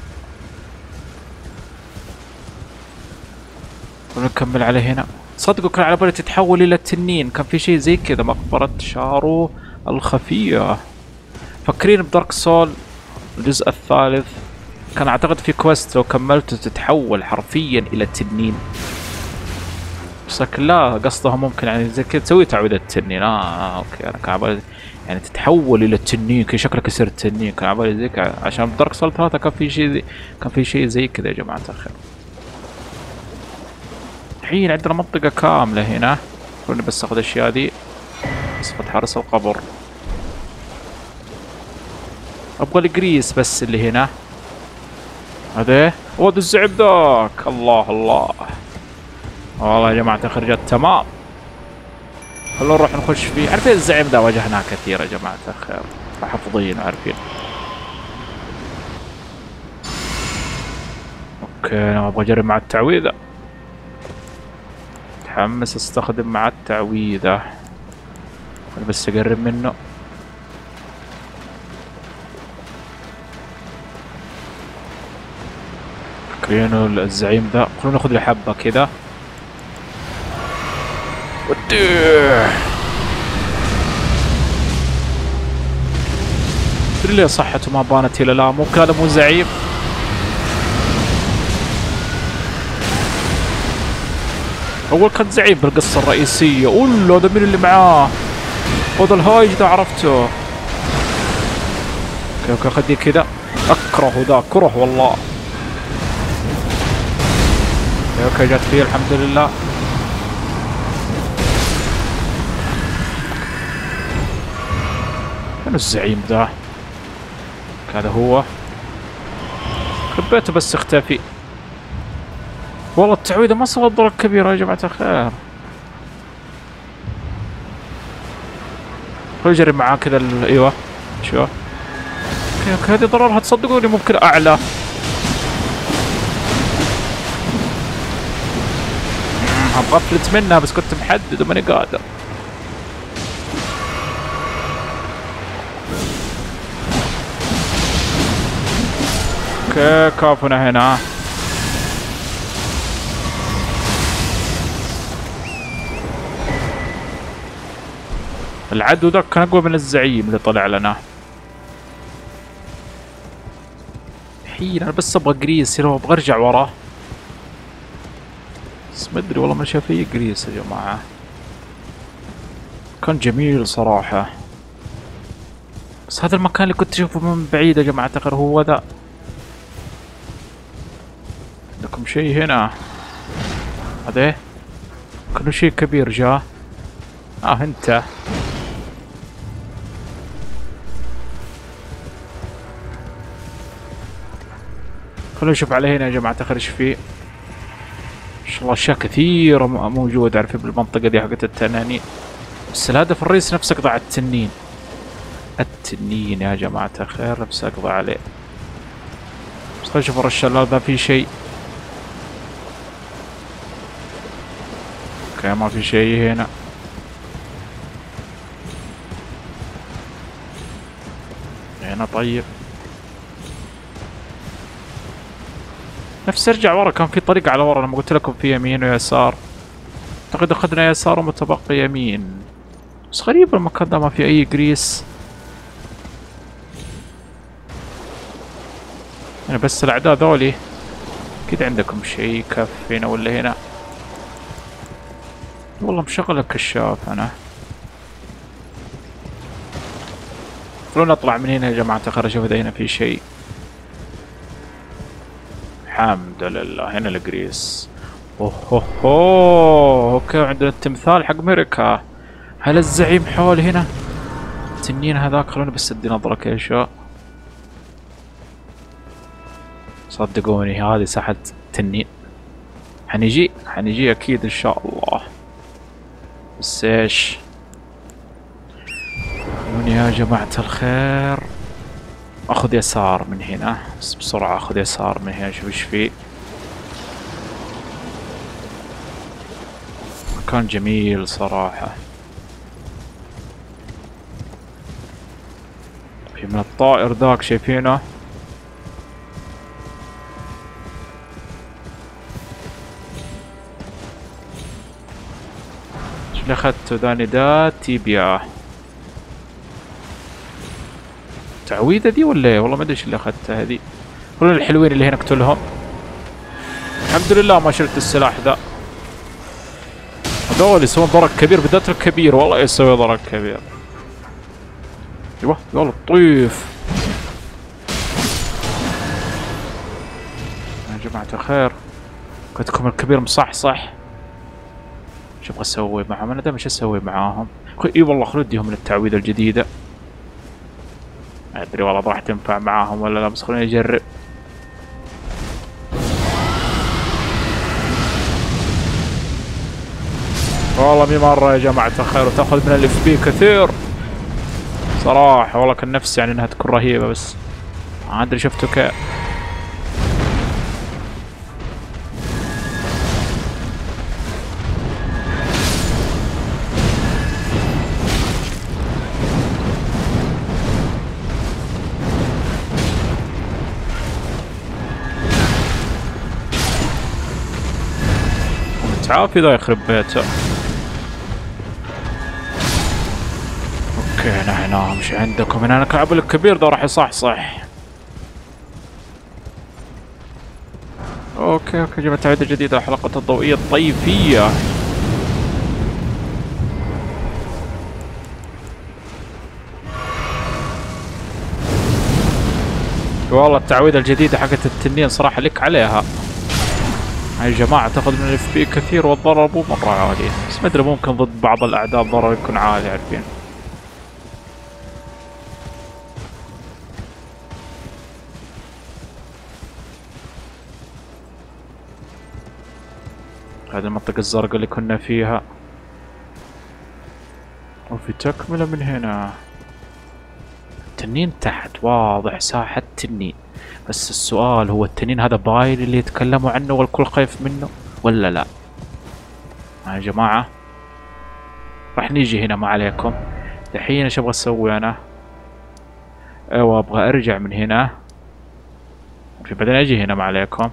ونكمل على هنا. صدقوا كان على بالي تتحول الى تنين. كان في شيء زي كذا، مقبرة شارو الخفية. فاكرين بدارك سول الجزء الثالث كان اعتقد في كويست لو كملته تتحول حرفيا الى تنين. بس لا، قصدهم ممكن يعني زي كذا تسوي تعويذة التنين. اوكي انا كان عبالي يعني تتحول الى التنين، كي شكلك يصير التنين. كان عبالي زي عشان بدارك سول 3 كان في شيء زي كذا يا جماعة الخير. الحين عندنا منطقة كاملة هنا. خلوني بس اخذ الاشياء دي. وصفة حارس القبر. ابغى الجريس بس اللي هنا. هذا هو الزعيم ذاك. الله الله، والله يا جماعة الخير جت تمام. خلونا نروح نخش فيه. عارفين الزعيم ذا واجهناه كثير يا جماعة الخير، حافظين وعارفين. اوكي انا ابغى اجرب مع التعويذة. متحمس استخدم مع التعويذة. انا بس اقرب منه. فاكرين الزعيم ذا؟ خلونا ناخذ له حبة كذا. وديه. تدري ليه صحته ما بانت الى الان؟ ممكن هذا مو زعيم. اول كان زعيم بالقصة الرئيسية. اولا هذا مين اللي معاه؟ خذ الهايج ده عرفته. اوكي خدي كذا. اكره ذا كره والله. اوكي جات فيه الحمد لله. من الزعيم ذا؟ هذا هو. خبيته بس اختفي. والله التعويذة ما سوت ضرر كبير يا جماعة الخير. خلينا نجرب معاه كذا ايوه شو. اوكي هذه ضررها تصدقوني ممكن اعلى. غفلت منها بس كنت محدد وماني قادر. اوكي كافنا هنا. العدو ذاك كان اقوى من الزعيم اللي طلع لنا. الحين انا بس ابغى جريس، لو ابغى ارجع وراه بس ما ادري والله ما شاف فيه جريس يا جماعة. كان جميل صراحة، بس هذا المكان اللي كنت اشوفه من بعيد يا جماعة الخير هو ذا. عندكم شيء هنا؟ هذا ايه؟ كانه شيء كبير جاه. انت خلونا نشوف على هنا يا جماعة الخير ايش فيه. ما شاء الله اشياء كثيرة موجودة عارفين بالمنطقة دي حقت التنانين، بس الهدف الرئيسي نفسه اقضي على التنين. التنين يا جماعة الخير نفسه اقضي عليه. بس خلينا نشوف الشلال ذا في شيء. اوكي ما في شيء هنا. هنا طيب. نفس ارجع ورا، كان في طريق على ورا لما قلت لكم في يمين ويسار. اعتقد اخذنا يسار ومتبقي يمين، بس غريب المكان ده ما في اي جريس. يعني بس الاعداء ذولي. اكيد عندكم شيء كف هنا ولا هنا. والله مشغل الكشاف انا. خلونا نطلع من هنا يا جماعة الخير اشوف اذا هنا في شيء. الحمد لله هنا الجريس. اوه اوكي عندنا التمثال حق ميريكا. هل الزعيم حول هنا؟ التنين هذاك خلوني بس ادي نظرة كيشو. صدقوني هذه ساحة تنين. حنجي اكيد ان شاء الله. بس ايش؟ خلوني يا جماعة الخير اخذ يسار من هنا، بس بسرعة اخذ يسار من هنا اشوف ايش فيه. مكان جميل صراحة. في من الطائر ذاك شايفينه؟ ايش اللي اخذته ذا؟ نداء تيبيا. تعويذة دي ولا ايه؟ والله ما ادري ايش اللي اخذتها هذي. كلنا الحلوين اللي هنا اقتلهم. الحمد لله ما شلت السلاح ذا. هذول يسوون ضرر كبير، بالذات الكبير والله يسوي ضرر كبير. ايوه يلا طيف يا جماعة الخير. قلت لكم الكبير مصحصح. شو ابغى اسوي معهم؟ انا دائما ايش اسوي معاهم؟ اي والله خلوا اديهم من التعويذة الجديدة. ما ادري والله راح تنفع معاهم ولا لا، بس خليني اجرب. والله مي مرة يا جماعة الخير، وتاخذ من الاف بي كثير صراحة. والله كان نفسي يعني انها تكون رهيبة، بس ما ادري شفتوا كيف. متعافي ذا يخرب بيته. اوكي هنا مش عندكم هنا. انا كعب الكبير ذا راح يصحصح. اوكي جبت عودة جديدة، حلقة الضوئية الطيفية. والله التعويذة الجديدة حقت التنين صراحة لك عليها. يا جماعة تاخذ من الاف بي كثير والضرر مو مرة عالي، بس ما ادري ممكن ضد بعض الاعداء الضرر يكون عالي عارفين. هذه المنطقة الزرقاء اللي كنا فيها، وفي تكملة من هنا. التنين تحت واضح ساحة تنين، بس السؤال هو التنين هذا بايل اللي يتكلموا عنه والكل خايف منه ولا لا؟ يا جماعة راح نيجي هنا ما عليكم. الحين ايش ابغى اسوي انا؟ ايوه ابغى ارجع من هنا، في بعدين اجي هنا ما عليكم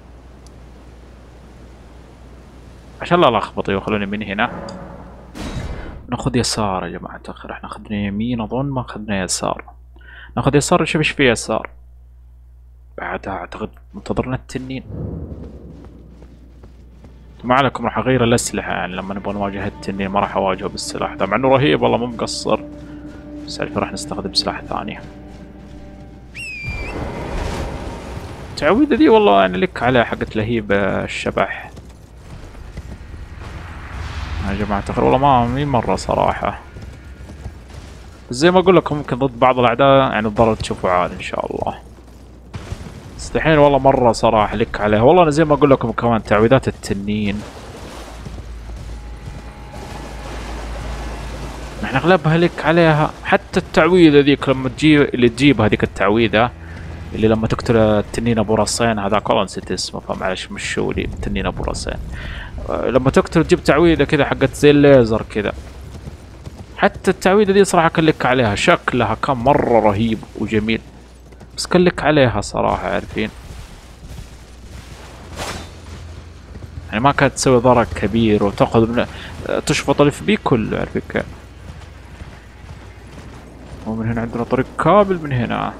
عشان لا الخبط. ايوه خلوني من هنا. ناخذ يسار يا جماعة الخير، احنا اخذنا يمين اظن ما اخذنا يسار. ناخذ يسار نشوف ايش في يسار. بعدها اعتقد منتظرنا التنين. ما عليكم راح اغير الاسلحة يعني لما نبغى نواجه التنين، ما راح اواجهه بالسلاح ذا مع انه رهيب والله مو مقصر، بس راح نستخدم سلاح ثاني. التعويذة دي والله يعني لك عليها حقت لهيب الشبح يا جماعة الخير، والله ما مين مرة صراحة، بس زي ما اقول لكم ممكن ضد بعض الاعداء يعني الضرر تشوفوا عالي ان شاء الله. بس الحين والله مرة صراحة لك عليها، والله انا زي ما اقول لكم كمان تعويذات التنين احنا اغلبها لك عليها. حتى التعويذة ذيك لما تجيب هذيك التعويذة اللي لما تقتل التنين ابو راسين، هذاك والله نسيت اسمه فمعلش مشولي. التنين ابو راسين لما تقتل تجيب تعويذة كذا حقت زي الليزر كذا. حتى التعويذة دي صراحة كان لك عليها، شكلها كان مرة رهيب وجميل، بس كان لك عليها صراحة عارفين، يعني ما كانت تسوي ضرر كبير وتاخذ من تشفط الاف بي كله عارفين كيف. ومن هنا عندنا طريق كامل، من هنا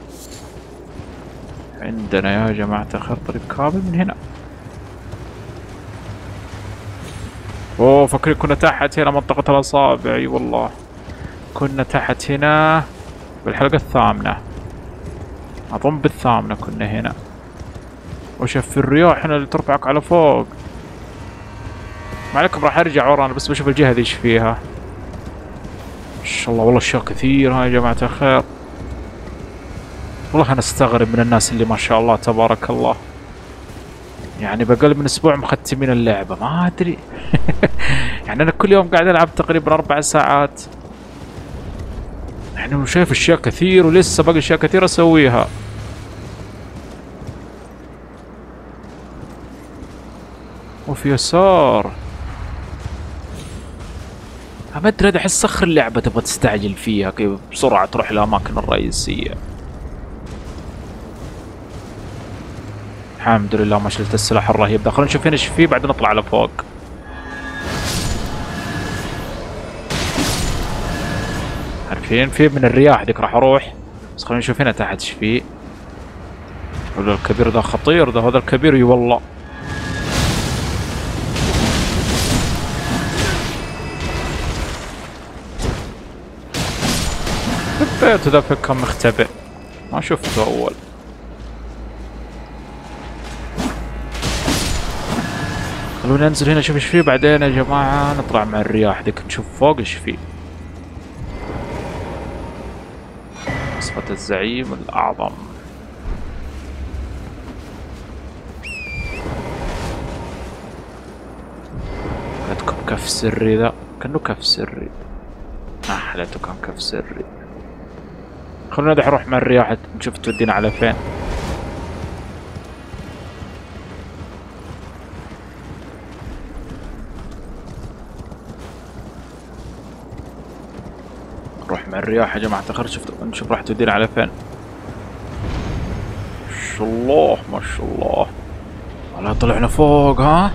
عندنا يا جماعة الخير طريق كامل من هنا. اوه فكري كنا تحت هنا منطقة الاصابع. اي والله كنا تحت هنا بالحلقة الثامنة اظن، بالثامنة كنا هنا. وشوف في الرياح هنا اللي ترفعك على فوق. ما عليكم راح ارجع ورا انا بس بشوف الجهة ذي ايش فيها. ما شاء الله والله اشياء كثير يا جماعة الخير. والله انا استغرب من الناس اللي ما شاء الله تبارك الله يعني بقل من اسبوع مختمين اللعبة، ما ادري يعني انا كل يوم قاعد العب تقريبا 4 ساعات، يعني شايف اشياء كثير ولسه باقي اشياء كثير اسويها. وفي يسار ما ادري احس سخر اللعبة تبغى تستعجل فيها كيف بسرعة تروح الاماكن الرئيسية. الحمد لله ما شلت السلاح الرهيب ده. خلينا نشوف هنا ايش فيه بعدين نطلع على فوق. عارفين في من الرياح ذيك راح اروح، بس خلينا نشوف هنا تحت ايش فيه. ولا الكبير ده خطير ده، هذا الكبير اي والله. البيت ذا كان مختبئ ما شفته اول. خلونا ننزل هنا نشوف ايش فيه بعدين يا جماعة نطلع مع الرياح ذيك نشوف فوق ايش فيه. وصفة الزعيم الأعظم. عندكم كف سري ذا، كأنه كف سري. حليته كان كف سري. خلونا دحين نروح مع الرياح نشوف تودينا على فين. نروح مع الرياح يا جماعة الخير نشوف راح تودينا على فين. ما شاء الله ما شاء الله. والله طلعنا فوق ها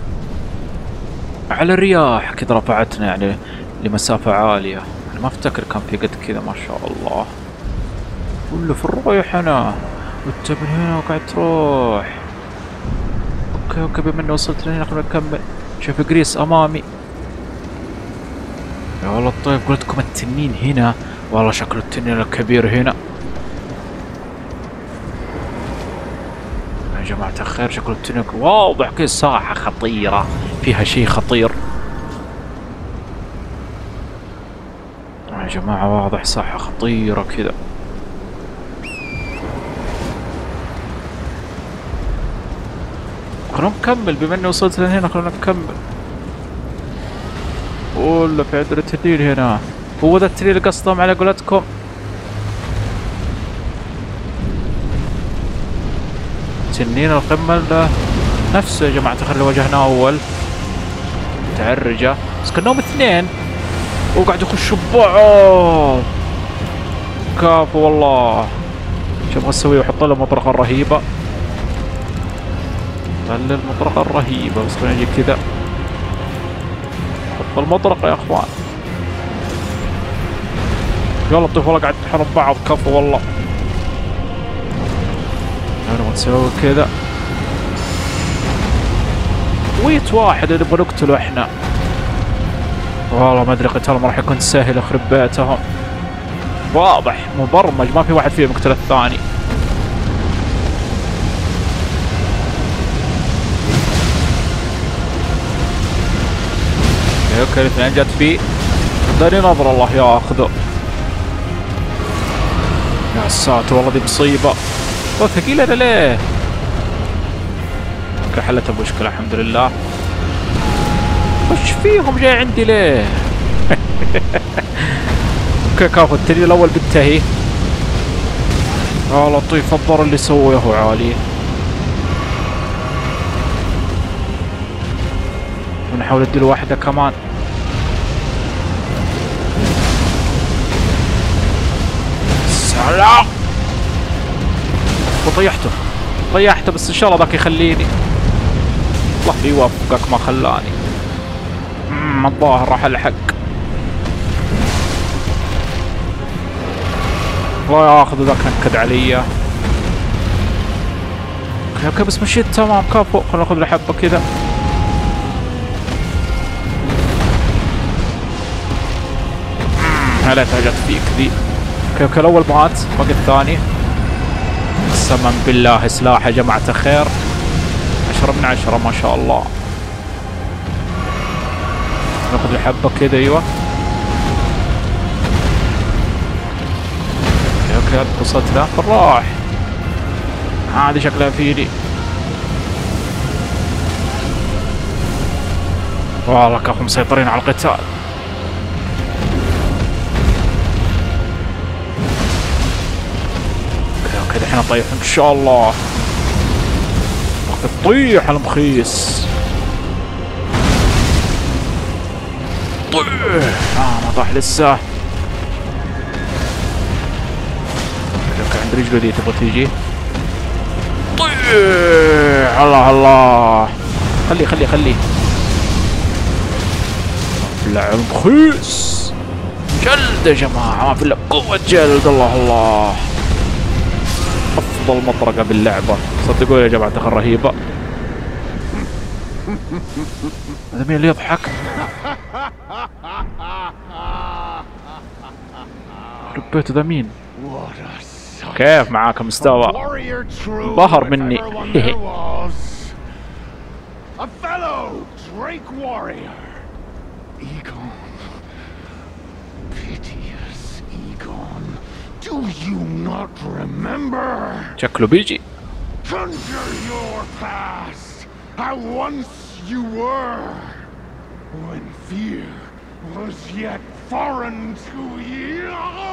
على الرياح كذا رفعتنا يعني لمسافة عالية. أنا ما أفتكر كان في قد كذا ما شاء الله. كله في الرايح أنا وأنت من هنا وقاعد تروح. أوكي بما إني وصلت لهنا خلينا نكمل. شوف جريس أمامي. يا والله طيب قلت لكم التنين هنا، والله شكله التنين الكبير هنا. يا جماعة الخير شكل التنك واضح كل ساحة خطيرة فيها شيء خطير. يا جماعة واضح ساحة خطيرة كذا. خلونا نكمل بما اني وصلت لهنا، خلونا نكمل. ولا في عندنا تنين هنا، هو ذا التنين اللي قصدهم على قولتكم؟ تنين القمة نفسه يا جماعة الخير اللي واجهناه أول، متعرجة بس كانهم اثنين وقاعد يخشوا ببعض. كافو والله. شو ابغى اسوي؟ احط له المطرقة الرهيبة. خلي المطرقة الرهيبة بس خلينا نجي كذا. حط المطرقة يا اخوان. يلا الطفولة قاعد تحارب بعض. كفو والله. نبغى نسوي كذا. ويت واحد اللي نبغى نقتله احنا. والله ما ادري قتال ما راح يكون سهل. يخرب بيتهم. واضح مبرمج ما في واحد فيهم يقتل الثاني. اوكي الاثنين جت فيه. داري نظر الله ياخذه. يا ساتر والله دي مصيبة. ثقيل انا ليه؟ اوكي حلت المشكلة الحمد لله. وش فيهم جاي عندي ليه؟ اوكي كافو التنين الاول بنتهي. يا لطيف الضر اللي سويه عالي. ونحاول اديله واحدة كمان. سلام. وطيحته بس ان شاء الله ذاك يخليني. الله يوفقك ما خلاني. الظاهر راح الحق. الله ياخذ ذاك نكد علي. اوكي بس مشيت تمام. كافو خلنا ناخذ له حبه كذا. هلا جت فيك ذي. اوكي الاول مات باقي الثاني. قسما بالله سلاح يا جماعة الخير 10 من 10 ما شاء الله. ناخذ الحبة كذا. ايوه اوكي وصلت له بالراح. هذه شكلها فيني. والله كافو مسيطرين على القتال. كذا احنا نطيح ان شاء الله. تطيح المخيس. طيح. ما طاح لسه. اوكي عند رجله دي تبغى تيجي. طيح. الله الله. خليه ابلع المخيس. جلد يا جماعة ما في الا قوة جلد. الله الله. أفضل مطرقة باللعبة صدقوا يا جماعة الخير رهيبة. هذا مين اللي يضحك؟ خرب بيته ذا مين؟ كيف معاك مستوى؟ ظهر مني. Do you not remember? شكله بيجي. Conjure your past, how once you were, when fear was yet foreign to you.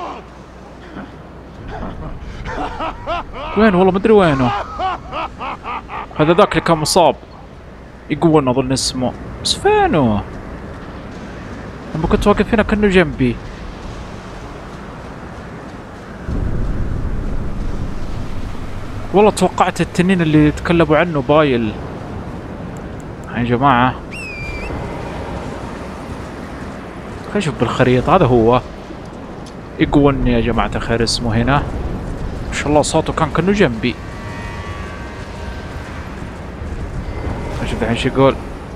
وين والله مدري وينه. هذا ذاك اللي كان مصاب. يقول اظن اسمه. بس فينه؟ لما كنت واقف هنا كأنه جنبي. والله توقعت التنين اللي تكلموا عنه بايل. يا جماعة خلينا نشوف بالخريطة. هذا هو يقولني يا جماعة الخير اسمه هنا. ما شاء الله صوته كان كأنه جنبي. نشوف الحين شو يقول.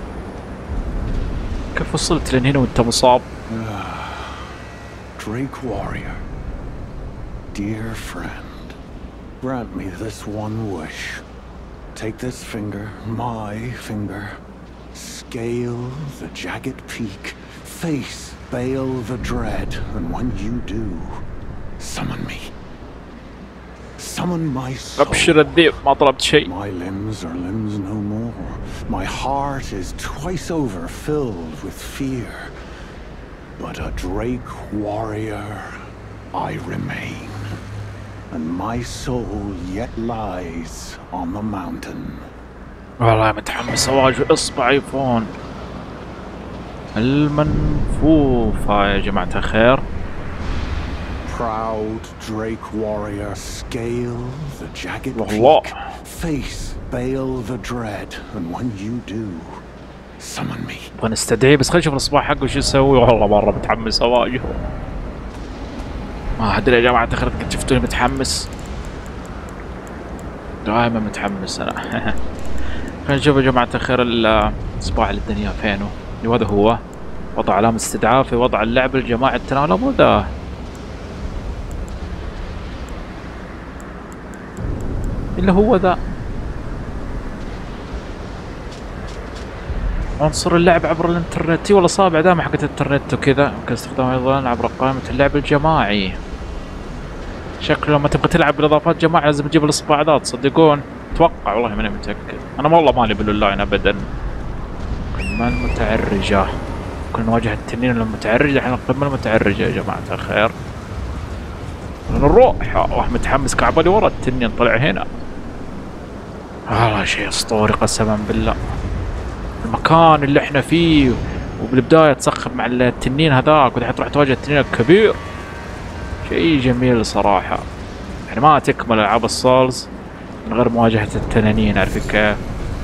كيف وصلت لين هنا وانت مصاب؟ Drake Warrior, dear friend, grant me this one wish. Take this finger, my finger. Scale the jagged peak. Face Baal the Dread. And when you do, summon me. Summon my soul. أبشر الذئب ما طلبت شيء. My limbs are limbs no more. My heart is twice over filled with fear. But a Drake warrior I remain. And my soul yet lies on the mountain. والله متحمس أواجه إصبعي فون المنفوفة يا جماعة الخير. Proud Drake warrior, scale the jagged peak. Face Baal the Dread, and when you do, summon me. نبغى نستدعيه بس خلينا نشوف الإصبع حقه شو يسوي. والله مرة متحمس أواجهه. ما أدري يا جماعة الخير قد شفتوني متحمس. دائما متحمس أنا. خلينا نشوف يا جماعة الخير الإصبع الدنيا فينه. وهذا هو وضع علامة استدعاء في وضع اللعب الجماعي التناول. مو ذا إلا هو ذا عنصر اللعب عبر الانترنت. والله صابع دائما حقت الانترنت وكذا. يمكن استخدامه أيضا عبر قائمة اللعب الجماعي. شكله لما تبغى تلعب بالإضافات جماعي لازم تجيب الإصبع ذا. تصدقون؟ أتوقع والله ماني متأكد. أنا والله مالي بالأونلاين أبدا. القمة المتعرجة. كنا نواجه التنين المتعرجة. الحين القمة المتعرجة يا جماعة الخير. نروح. والله متحمس. كعبالي ورا التنين طلع هنا. والله شيء اسطوري قسما بالله. المكان اللي احنا فيه وبالبداية تسخب مع التنين هذاك ودحين تروح تواجه التنين الكبير. شيء جميل صراحة. يعني ما تكمل ألعاب السولز من غير مواجهة التنانين. عارفين كيف؟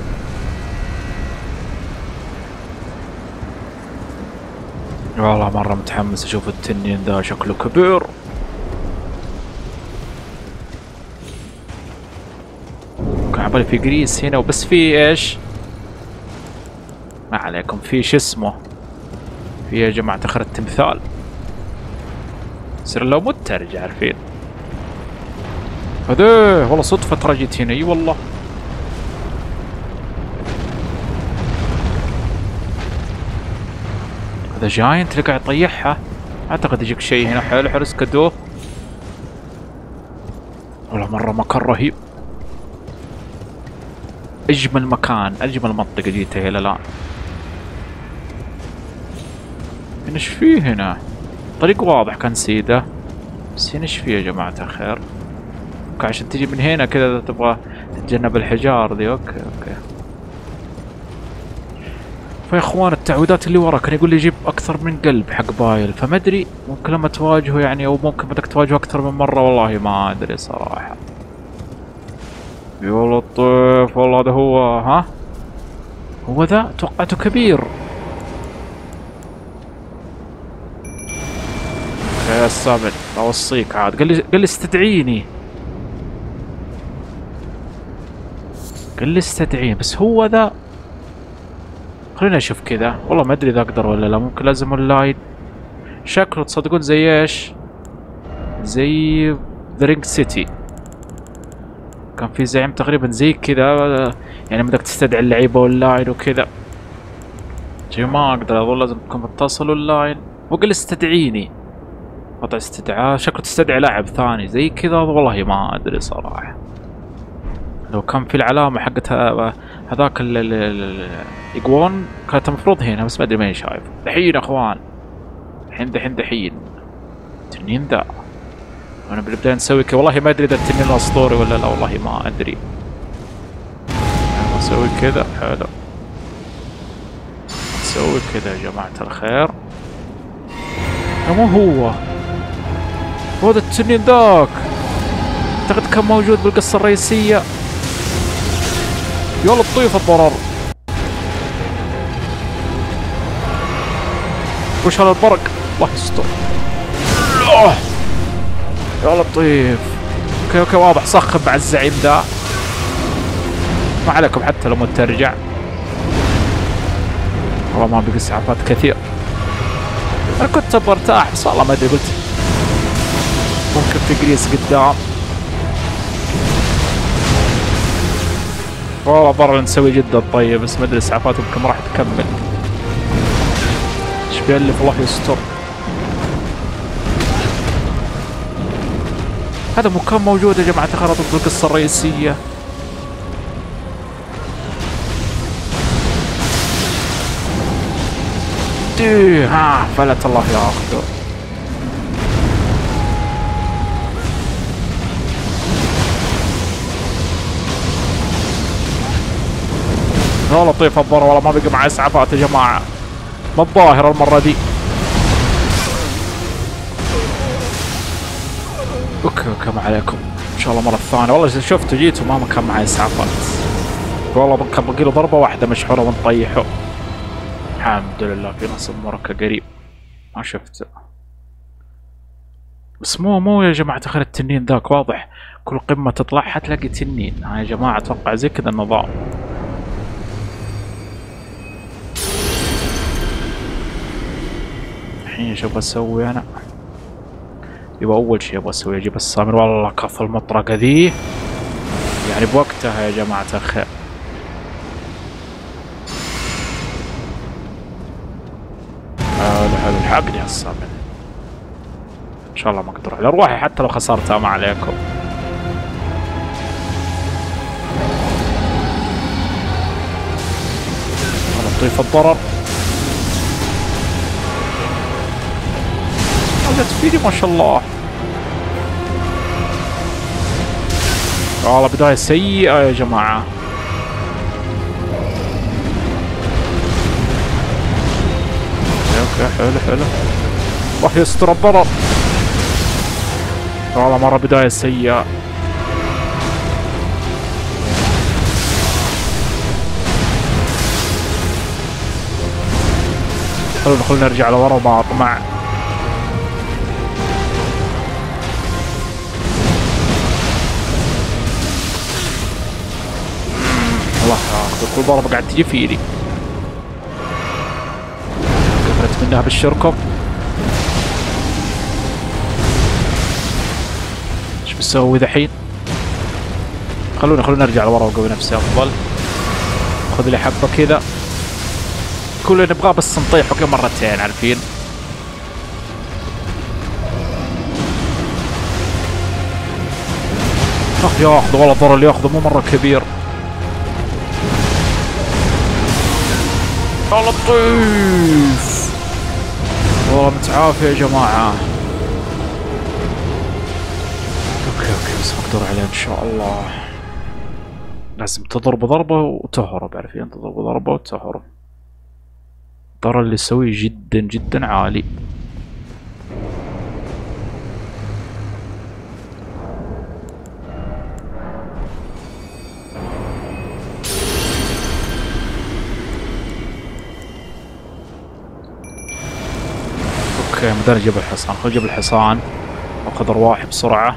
والله مرة متحمس اشوف التنين ذا. شكله كبير. كان عبالي في جريس هنا وبس. في ايش؟ ما عليكم. في شو اسمه؟ في يا جماعة اخر التمثال. يصير لو مت ارجع. عارفين هذا والله صدفة ترى جيت هنا. اي والله. هذا جاينت اللي قاعد يطيحها. اعتقد يجيك شيء هنا حلو. حرس كدوه. والله مرة مكان رهيب. اجمل مكان اجمل منطقة جيتها الى الان. ايش فيه هنا؟ طريق واضح كان سيده. بس هنا ايش فيه يا جماعة الخير؟ عشان تجي من هنا كذا تبغى تتجنب الحجار ذي. اوكي اوكي. فيا اخوان التعويضات اللي ورا كان يقول لي جيب اكثر من قلب حق بايل. فما ادري ممكن لما تواجهه يعني او ممكن بدك تواجهه اكثر من مرة. والله ما ادري صراحة. يا لطيف. والله هذا هو. ها هو ذا. توقعته كبير. يا السابع اوصيك عاد. قال لي استدعيني. قال لي استدعيني بس هو ذا. خلينا اشوف كذا. والله ما ادري اذا اقدر ولا لا. ممكن لازم اونلاين. شكله تصدقون زي ايش؟ زي ذا رينج سيتي. كان في زعيم تقريبا زي كذا. يعني بدك تستدعي اللعيبه اونلاين وكذا. شي ما اقدر. اظن لازم تكون متصل اونلاين. وقال لي استدعيني. وضع استدعاء. شكله تستدعي لاعب ثاني زي كذا. والله ما ادري صراحة. لو كان في العلامة حقت هذاك الايجوان كانت المفروض هنا بس ما ادري ماني شايف. دحين اخوان. دحين التنين ذا. وانا بالبداية نسوي كذا. والله ما ادري اذا التنين الاسطوري ولا لا. والله ما ادري. نسوي كذا. حلو. نسوي كذا يا جماعة الخير. مو هو هذا التنين ذاك. اعتقد كان موجود بالقصة الرئيسية. يا لطيف الضرر. وش هذا البرق؟ الله يستر. يا لطيف. اوكي واضح صخب مع الزعيم ذا. ما عليكم حتى لو ترجع. والله ما بقى اسعافات كثير. انا كنت ابغى ارتاح بس والله ما ادري. قلت ممكن في جريس قدام. والله برا نسوي جدا طيب، بس ما ادري اسعافاتهم كم راح تكمل. ايش بيألف الله يستر. هذا مكان موجود يا جماعة الخير في القصة الرئيسية. ها فلت الله ياخذه. يا لطيف الضرر، والله ما بقى معي اسعافات يا جماعة، ما الظاهر المرة دي. اوكي ما عليكم ان شاء الله مرة ثانية. والله شفتوا جيتوا ما كان معي اسعافات، والله كان باقي له ضربة واحدة مشحورة ونطيحه. الحمد لله في نص المعركة قريب ما شفته. بس مو يا جماعة الخير التنين ذاك واضح، كل قمة تطلعها تلاقي تنين. ها يا جماعة اتوقع زي كذا النظام. الحين شو بسوي انا؟ يبقى اول شيء ابغى اسويه اجيب السامر. والله كف المطرقة ذي يعني بوقتها يا جماعة الخير. حلو الحقني يا السامر ان شاء الله ما اقدر على ارواحي حتى لو خسرتها ما عليكم. لطيف الضرر جت فيني ما شاء الله. والله بداية سيئة يا جماعة. اوكي حلو راح يستر الضرر. والله مرة بداية سيئة. خلونا نرجع لورا وما اطمع. الله ياخذ كل ضربة قاعد تجي فيني. قفلت منها بالشركم. ايش بسوي ذحين؟ خلونا نرجع لورا وقوي نفسي افضل. خذ لي حبة كذا. كل اللي نبغاه بس نطيحه كل مرتين عارفين. ياخذ والله الضرر اللي ياخذه مو مرة كبير. يا لطيف والله متعافي يا جماعة. اوكي بس اقدر عليه ان شاء الله. لازم تضرب ضربة وتهرب عارفين، تضرب ضربة وتهرب. الضرر اللي يسويه جدا عالي. اوكي مدري جيب الحصان. خل جيب الحصان واخذ ارواحي بسرعة.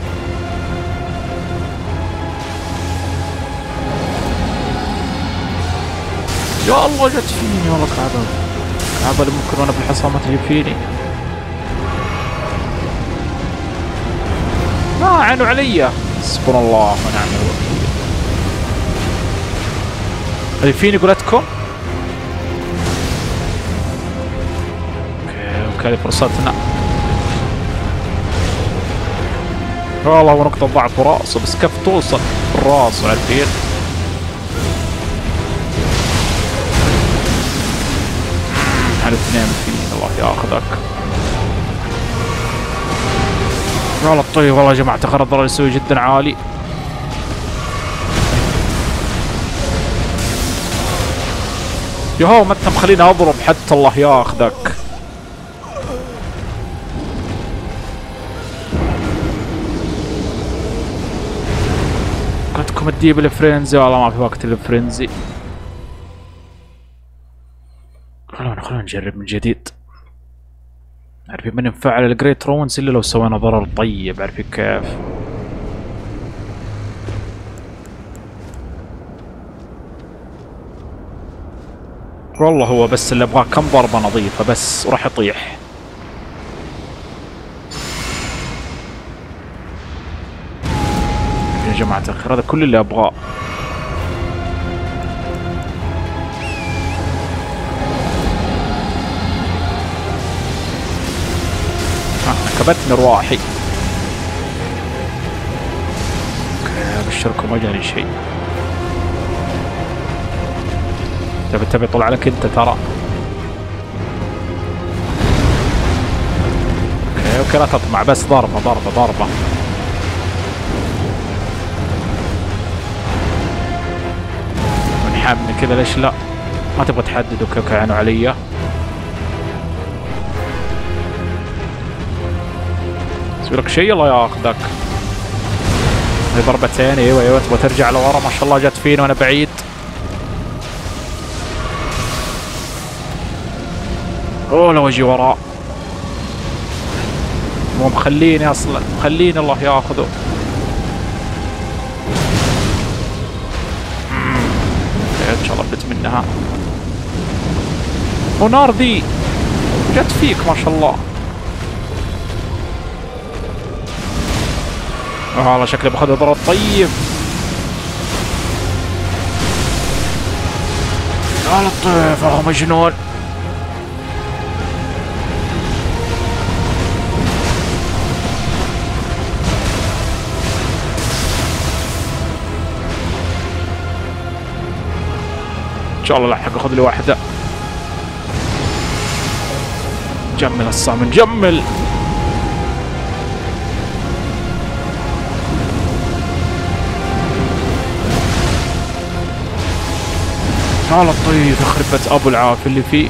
يا الله جت فيني والله كعبة ممكن وانا بالحصان ما تجيب فيني. ما عينوا علي. حسبنا الله ونعم الوكيل. هذي فيني قلتكم. اوكي هذه فرصتنا. والله هو نقطة ضعف راسه بس كيف توصل الراس عارفين. على اثنين فيني الله ياخذك. يا لطيف والله يا جماعة الخير الضرر يسوي جدا عالي. ياهو ما انت مخليني اضرب حتى الله ياخذك. قلتكم الديب الفرنزي والله ما في وقت الفرنزي. خلونا نجرب من جديد. عارفين من نفعل الجريت رونز الا لو سوينا ضرر طيب عارفين كيف. والله هو بس اللي ابغاه كم ضربة نظيفة بس وراح يطيح. يا جماعة الخير هذا كل اللي ابغاه. كبتني رواحي. ابشركم ما جاني شيء. تبي يطلع لك انت ترى. اوكي لا تطمع، بس ضربة ضربة ضربة. ونحمي كذا ليش لا؟ ما تبغى تحدد. اوكي عينوا علي. يسوي لك شيء الله ياخذك. هي ضربتين. ايوه تبغى ترجع لورا. ما شاء الله جت فيني وانا بعيد. اوه لو اجي وراء. مو مخليني اصلا، مخليني الله ياخذه. ان شاء الله بدت منها. ونار ذي جت فيك ما شاء الله. والله شكلي باخذ ضرب. طيب يا لطيف. هو مجنون. ان شاء الله لحق اخذ لي واحدة. جمل الصامن جمل. يا لطيف يخرب بيت ابو العافية اللي فيه.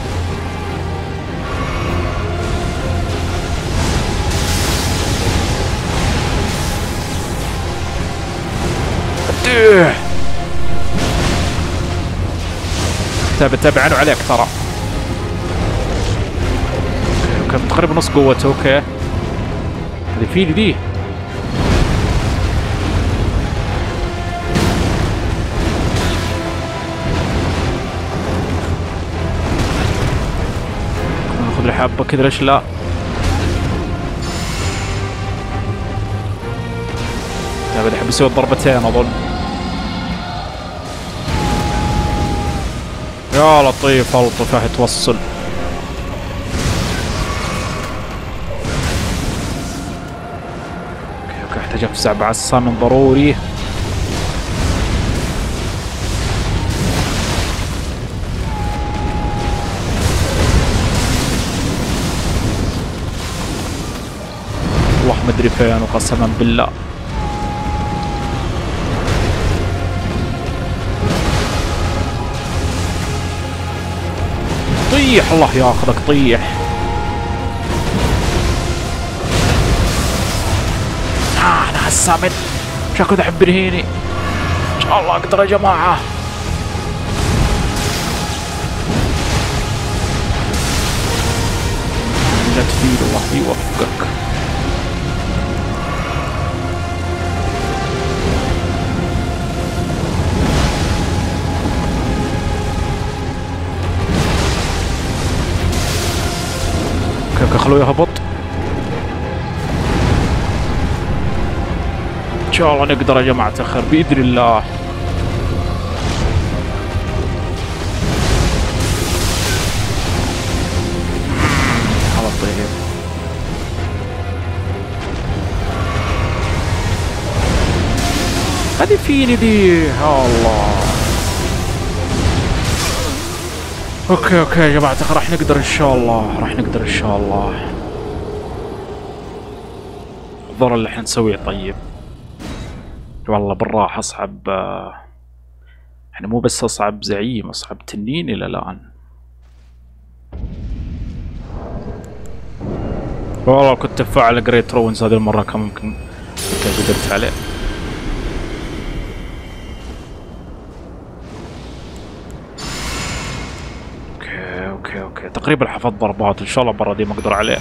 تابعوا عليك ترى. اوكي تقريبا نص قوته. اوكي هذه فيني دي. ناخذ لي حبه كذا ليش لا. بدي احب اسوي ضربتين اظن. يا لطيف الطف راح توصل. اوكي احتاج افزع بعد الصامن ضروري. والله مدري فين وقسما بالله. طيح الله ياخذك طيح. انا هالسامن شكله احب يرهيني. ان شاء الله اقدر يا جماعه. لا تفيد الله يوفقك. خلوه يهبط. ان شاء الله نقدر يا جماعة الخير بإذن الله. هذا طيب. هذه فيني دي. يا الله. اوكي يا جماعة راح نقدر ان شاء الله. راح نقدر ان شاء الله. الضرر اللي احنا نسويه. طيب والله بالراحة. اصعب يعني مو بس اصعب زعيم، اصعب تنين الى الان. والله كنت افعل جريت رونز هذه المرة كان ممكن قدرت عليه. اوكي تقريبا حفظت ضربات. ان شاء الله المرة دي ما اقدر عليه.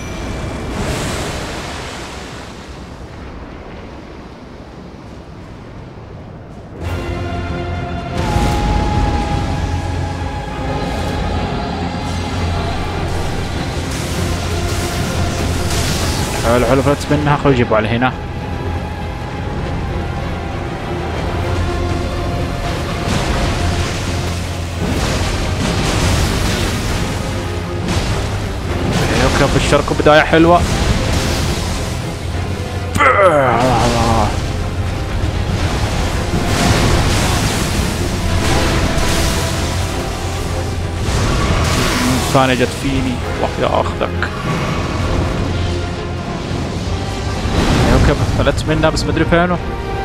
حلو فلت منها. خلوا يجيبوا على هنا. بشركم بداية حلوة. ثانية جت فيني والله ياخذك. اوكي فلت منها بس مدري فينه.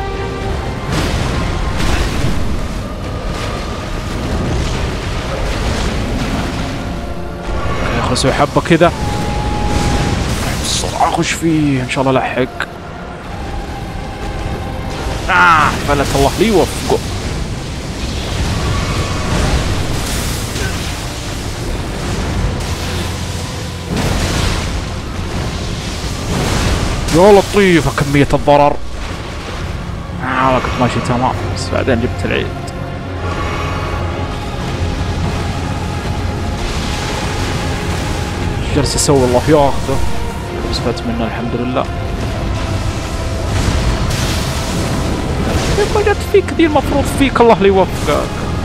خل اسوي حبة كذا بسرعة اخش فيه ان شاء الله لحق. فلت الله لي يوفقه. يا لطيفة كمية الضرر. والله كنت ماشي تمام بس بعدين جبت العيد. ايش جالس اسوي الله ياخذه. بس فات منه الحمد لله. كيف ما جت فيك دي المفروض فيك الله ليوفقك.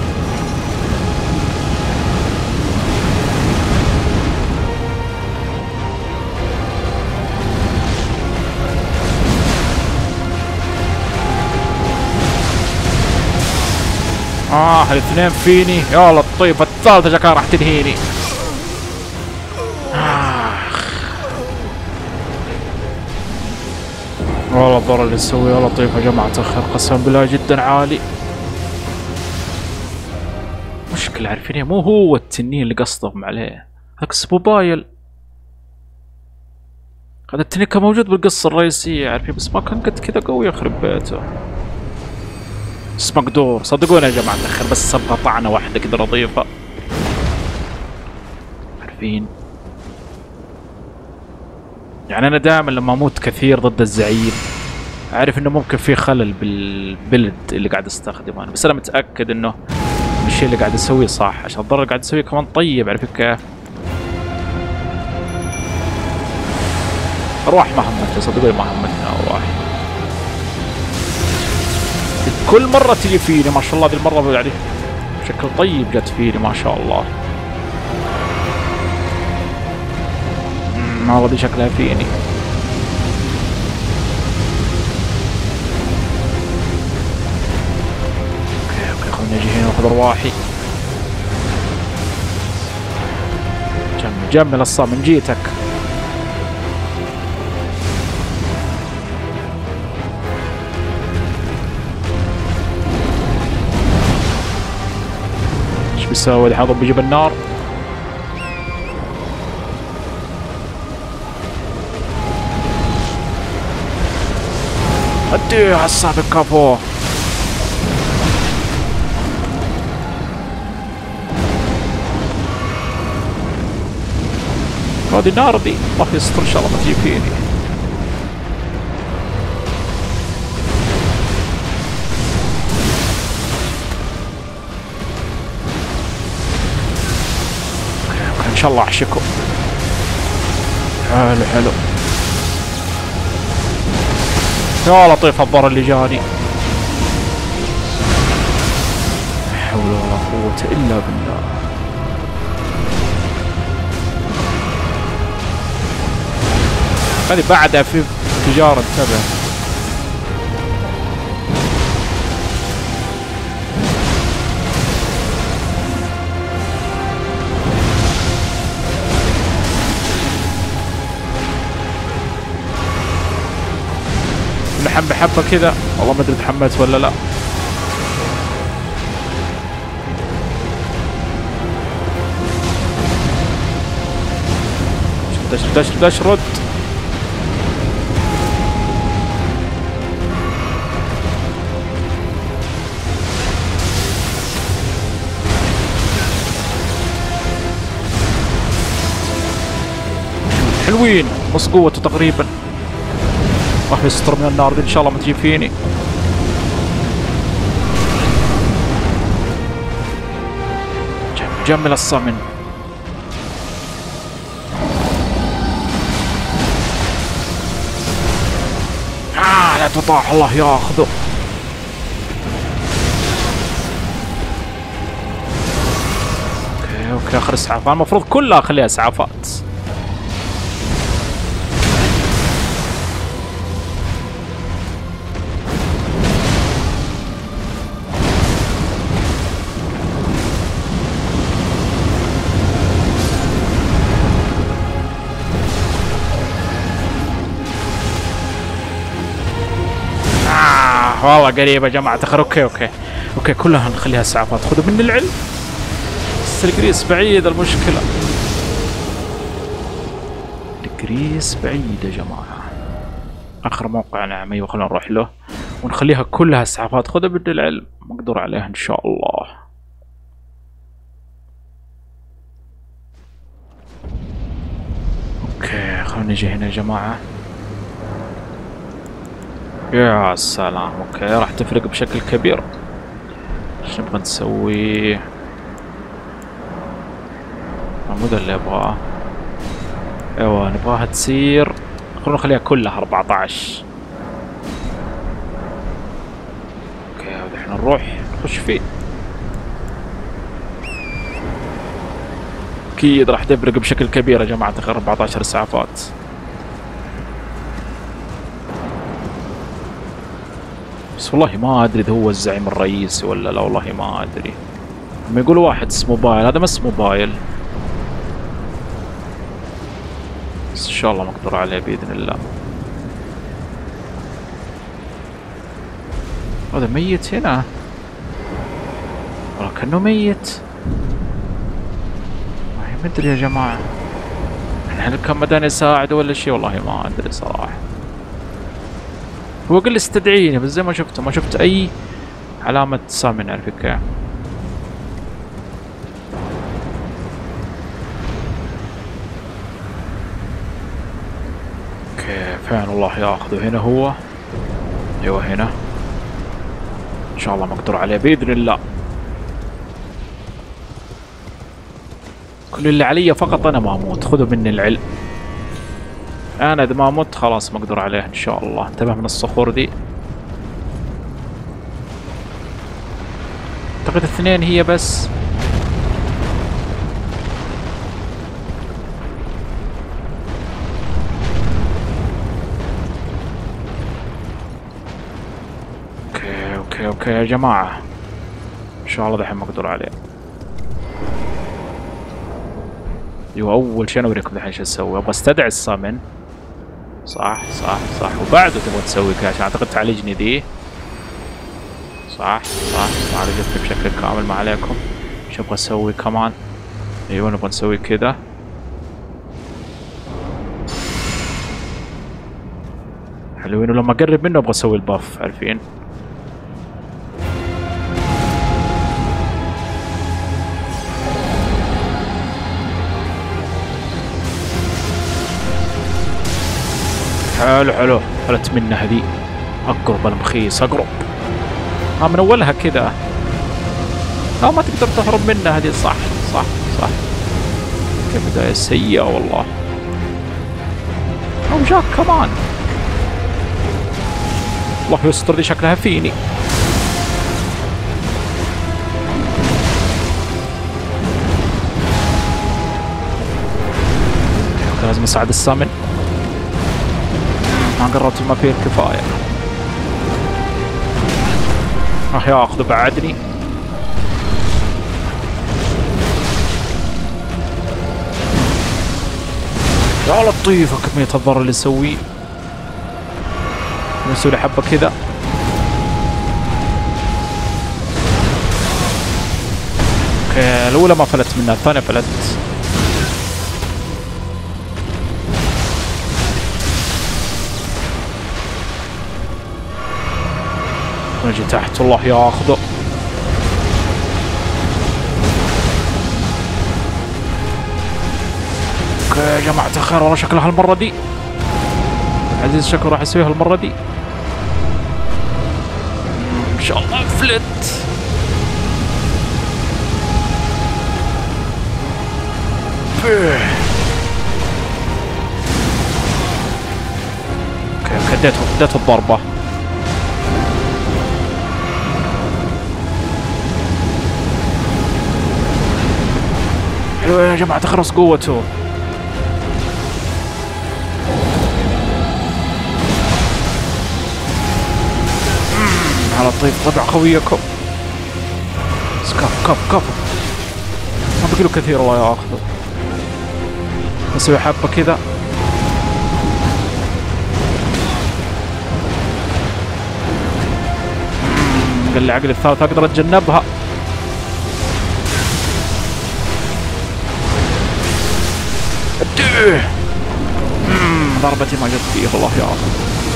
الاثنين فيني يا لطيف. الثالثة شكلها راح تنهيني. والله الضرر اللي تسويه يا لطيف يا جماعة الخير قسما بالله جدا عالي. مشكلة عارفين مو هو التنين اللي قصدهم عليه هاك سبوبايل. هذا التنين كان موجود بالقصة الرئيسية عارفين بس ما كان قد كذا قوي يخرب بيته. بس مقدور صدقوني يا جماعة الخير بس ابغى طعنة واحدة كذا لطيفة. عارفين يعني انا دائما لما اموت كثير ضد الزعيم عارف انه ممكن في خلل بالبلد اللي قاعد استخدمه انا بس انا متاكد انه الشيء اللي قاعد اسويه صح عشان الضرر اللي قاعد اسويه كمان طيب. عارف كيف؟ ارواح ما همتني صدقوني ما همتني ارواح. كل مرة تجي فيني ما شاء الله. ذي المرة يعني بشكل طيب جت فيني ما شاء الله. والله دي شكلها فيني. اوكي خلنا نجي هنا ناخذ ارواحي. جمل الصام جيتك. ايش بيسوي الحين؟ بيجيب النار. اديه على السابق كفو. هذه النار دي الله يستر ان شاء الله ما تجي فيني. ان شاء الله احشكم. حلو حلو يا لطيف الضرر اللي جاني. لا حول ولا قوة الا بالله. هذه بعدها في تجارة انتبه. نحن بحبة كذا والله ما ادري تحملت ولا لا. دش رد. حلوين نص قوته تقريبا. راح يستر من النار دي ان شاء الله ما تجي فيني. جمل الصمن. لا تطاح الله ياخذه. اوكي اخر اسعاف. المفروض كلها اخليها اسعافات. والله قريب يا جماعة الخير. اوكي كلها نخليها اسعافات. خذوا مني العلم. بس الجريس بعيد المشكلة. الجريس بعيد يا جماعة. اخر موقع نعم. ايوه خلينا نروح له ونخليها كلها اسعافات. خذوا مني العلم مقدور عليها ان شاء الله. اوكي خلينا نجي هنا يا جماعة. يا سلام. اوكي راح تفرق بشكل كبير. ايش نبغى نسوي؟ مو ذا اللي ابغاه. ايوه نبغاها تصير. خلونا نخليها كلها 14. اوكي هذا احنا نروح نخش فيه. اكيد راح تفرق بشكل كبير يا جماعة الخير. 14 اسعافات. بس والله ما ادري اذا هو الزعيم الرئيسي ولا لا. والله ما ادري. لما يقولوا واحد اسمه بايل هذا ما اسمه بايل. بس ان شاء الله مقدور عليه باذن الله. هذا ميت هنا. والله كأنه ميت. ما ادري يا جماعة. هل كان مداني يساعد ولا شيء؟ والله ما ادري صراحة. هو قال لي استدعيني بس زي ما شفته ما شفت اي علامة سامن. عارف كيف؟ اوكي فين الله ياخذه. هنا هو. ايوه هنا. ان شاء الله مقدور عليه باذن الله. كل اللي علي فقط انا ما اموت. خذوا مني العلم. انا اذا ما مت خلاص مقدور عليه ان شاء الله. انتبه من الصخور دي. اعتقد 2 هي بس. اوكي يا جماعة ان شاء الله دحين مقدور عليه. ايوه اول شيء انا اوريكم دحين شو اسوي. ابغى استدعي الصمن. صح وبعده تبغى تسوي كذا عشان اعتقد تعالجني ذي. صح عالجتني بشكل كامل. ما عليكم. شو ابغى اسوي كمان؟ ايوه نبغى نسوي كذا. حلوين. ولما اقرب منه ابغى اسوي الباف. عارفين؟ حلو فلت منه هذي. اقرب المخيس اقرب. من اولها كذا. ما تقدر تهرب منها هذه. صح كيف بداية سيئة والله. او جاك كمان. الله يستر. دي شكلها فيني. لازم اساعد السامن. ما قربت ما فيه الكفاية. راح ياخذ بعدني. يا لطيفة كمية الضرر اللي يسويه. نسوي له حبة كذا. اوكي الأولى ما فلت منها. الثانية فلت. نجي تحت. الله ياخذه. اوكي يا جماعة الخير. والله شكلها المرة دي عزيز شكله راح يسويها المرة دي ان شاء الله. فلت. اوكي اديته الضربة. حلو يا جماعة تخلص قوته. على طيب طبع خويكم. كف ما بقي له كثير. الله ياخذه. نسوي حبة كذا. قال لي عقل الثالث اقدر اتجنبها. اديه. ضربتي ما جت فيه والله يا رب.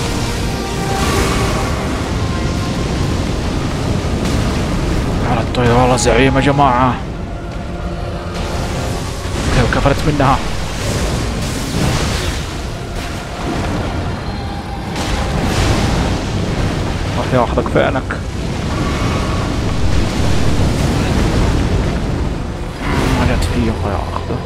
على الطير والله زعيم يا جماعة. كفرت منها. راح ياخذك فينك. ما جت فيه الله ياخذه.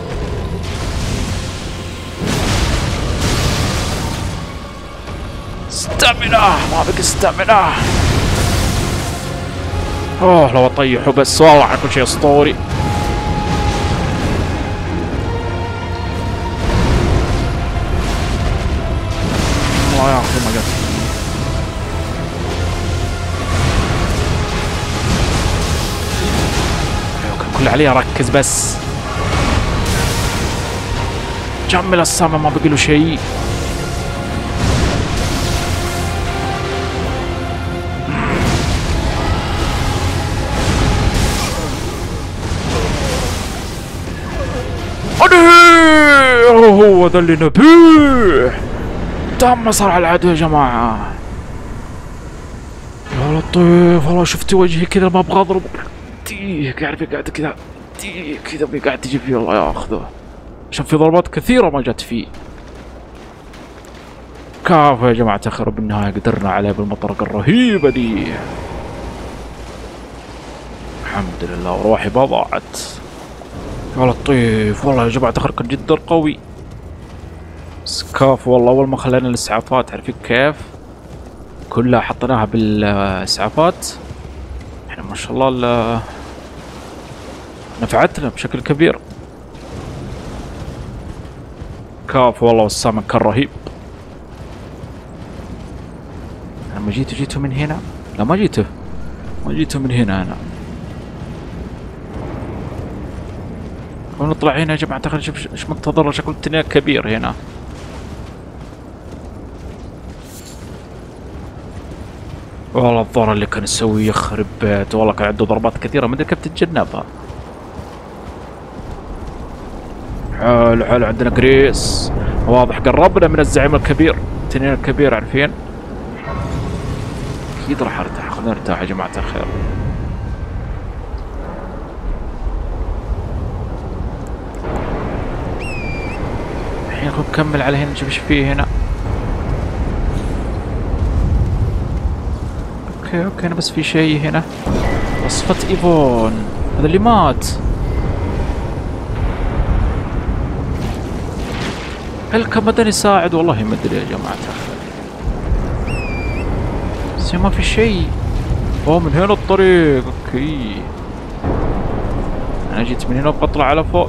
استامنا ما بقى استامنا. اوه لو اطيحه بس والله حيكون شيء اسطوري. الله ياخذ ما جت. كل عليه ركز بس. جمل السما ما بقي له شيء. هو ذا اللي نبيه. دم صار على العدو يا جماعة. يا لطيف والله شفتي وجهي كذا ما ابغى اضرب. قاعد كذا كذا قاعد تجي فيه الله ياخذه. عشان في ضربات كثيرة ما جت فيه. كافو يا جماعة الخير بالنهاية قدرنا عليه بالمطرقة الرهيبة دي. الحمد لله وروحي بضاعت. يا لطيف والله يا جماعة الخير كان جدا قوي. سكاف والله اول ما خلينا الاسعافات عارفين كيف؟ كلها حطيناها بالاسعافات. احنا ما شاء الله نفعتنا بشكل كبير. كاف والله والسمك كان رهيب. لما جيتوا من هنا؟ لا ما جيتوا من هنا انا. ونطلع هنا يا جماعة تخيل شوف ايش مقتضر شكل التنين كبير هنا. والله الظهر اللي كان يسوي يخرب بيت والله كان عنده ضربات كثيرة ما ادري كيف تتجنبها. حلو عندنا جريس واضح قربنا من الزعيم الكبير التنين الكبير عارفين. اكيد راح ارتاح خلينا نرتاح يا جماعة الخير. الحين نكمل على هنا نشوف ايش فيه هنا. اوكي انا بس في شيء هنا. وصفة ايفون هذا اللي مات. هل كان بدنا يساعد والله ما ادري يا جماعة بس ما في شيء. اوه من هنا الطريق. اوكي انا جيت من هنا وبطلع على فوق.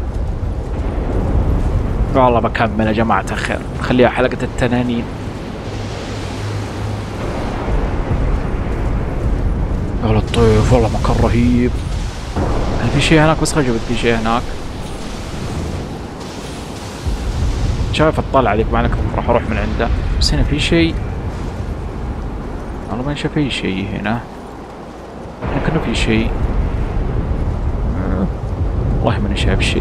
والله بكمل يا جماعة الخير خليها حلقة التنانين. يا لطيف والله مكان رهيب. هل في شيء هناك؟ بس خلينا نشوف في شيء هناك. شايف الطلعة ذيك معناك راح اروح من عنده. بس هنا في شيء. والله ما نشوف اي شيء هنا. هنا كأنه في شيء. والله ماني شايف شيء.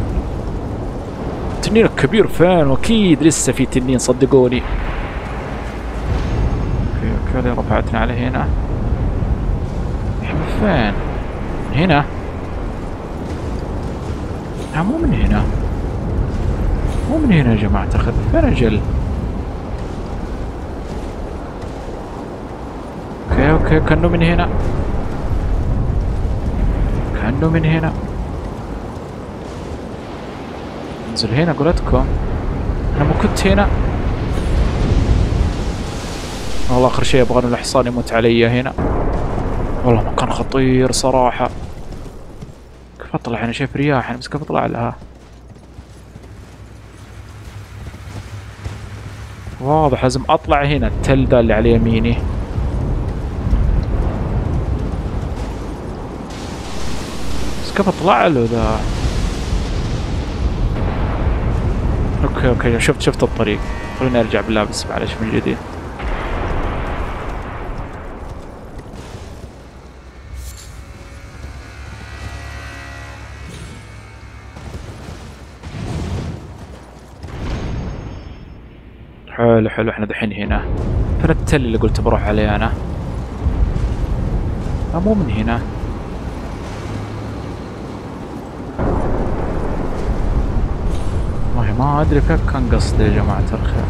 التنين الكبير فين؟ واكيد لسه في تنين صدقوني. اوكي رفعتنا على هنا. فين؟ من هنا؟ لا مو من هنا. مو من هنا يا جماعة الخير. فين اجل؟ اوكي كأنه من هنا. كأنه من هنا. انزل هنا قلتكم. انا ما كنت هنا. والله اخر شيء ابغى الحصان يموت علي هنا. والله مكان خطير صراحة. كيف اطلع؟ انا شايف رياح بس كيف اطلع لها؟ واضح لازم اطلع هنا التل ذا اللي على يميني. بس كيف اطلع له ذا؟ اوكي شفت الطريق. خليني ارجع بالله بس معلش من جديد. حلو حلو. احنا دحين هنا فين التل اللي قلت بروح عليه انا؟ مو من هنا. والله ما ادري كيف كان قصدي يا جماعة الخير.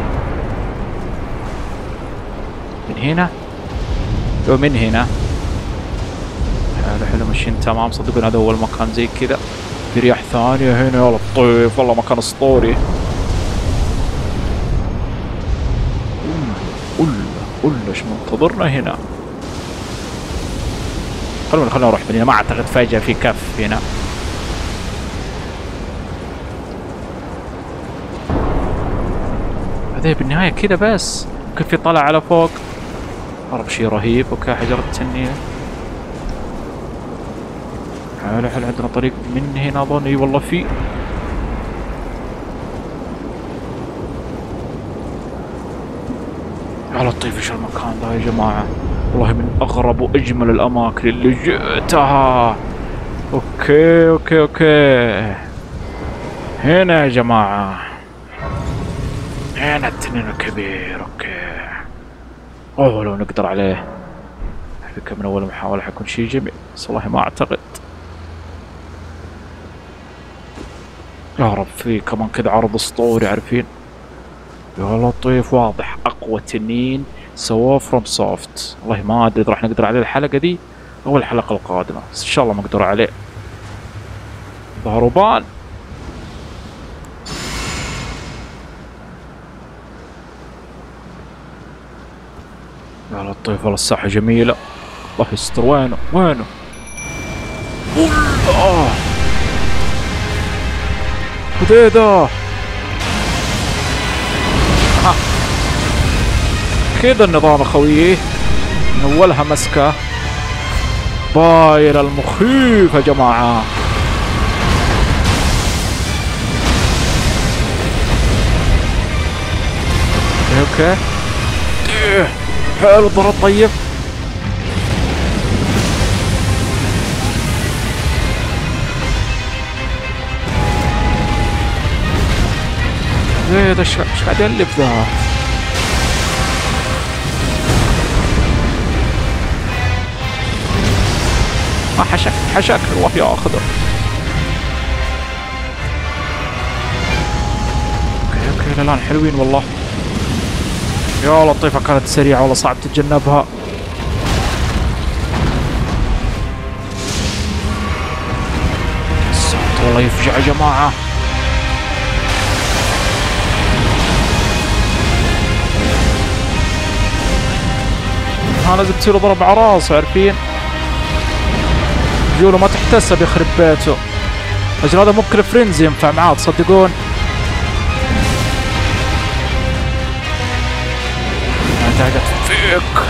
من هنا؟ لو من هنا. حلو حلو ماشيين تمام. صدقوني هذا اول مكان زي كذا في رياح ثانية هنا. يا لطيف والله مكان اسطوري. قول ايش منتظرنا هنا. خلونا نروح من هنا. ما اعتقد فجأة في كف هنا. هذا بالنهاية كذا بس. كيف يطلع على فوق. ضرب شيء رهيب. اوكي حجرة التنية. حلو حلو. عندنا طريق من هنا اظن. اي والله في. يا لطيف ايش المكان ده يا جماعة. والله من اغرب واجمل الاماكن اللي جئتها. اوكي هنا يا جماعة. هنا التنين الكبير. اوكي. اوه لو نقدر عليه. فكرة من اول محاولة حيكون شيء جميل بس والله ما اعتقد. يا رب في كمان كذا عرض اسطوري عارفين. يا لطيف واضح اقوى تنين سووه فروم سوفت. والله ما ادري اذا راح نقدر عليه الحلقة دي او الحلقة القادمة بس ان شاء الله نقدر عليه. ضربان. يا لطيف والله الساحة جميلة. الله يستر. وينه خذيده. كذا النظام اخويي من اولها مسكة. باير المخيف يا جماعة. اوكي حلو ضرب طيب. ايه ده ايش قاعد يلف ذا. ما حشك والله يا اخذه. اوكي الان حلوين والله. يا لطيفة كانت سريعة والله صعب تتجنبها. ساتر والله يفجع يا جماعة. لازم تصير ضرب على راسه عارفين. رجوله ما تحتسب يخرب بيته. اجل هذا ممكن فريندز ينفع معاه تصدقون. قاعدة فيك.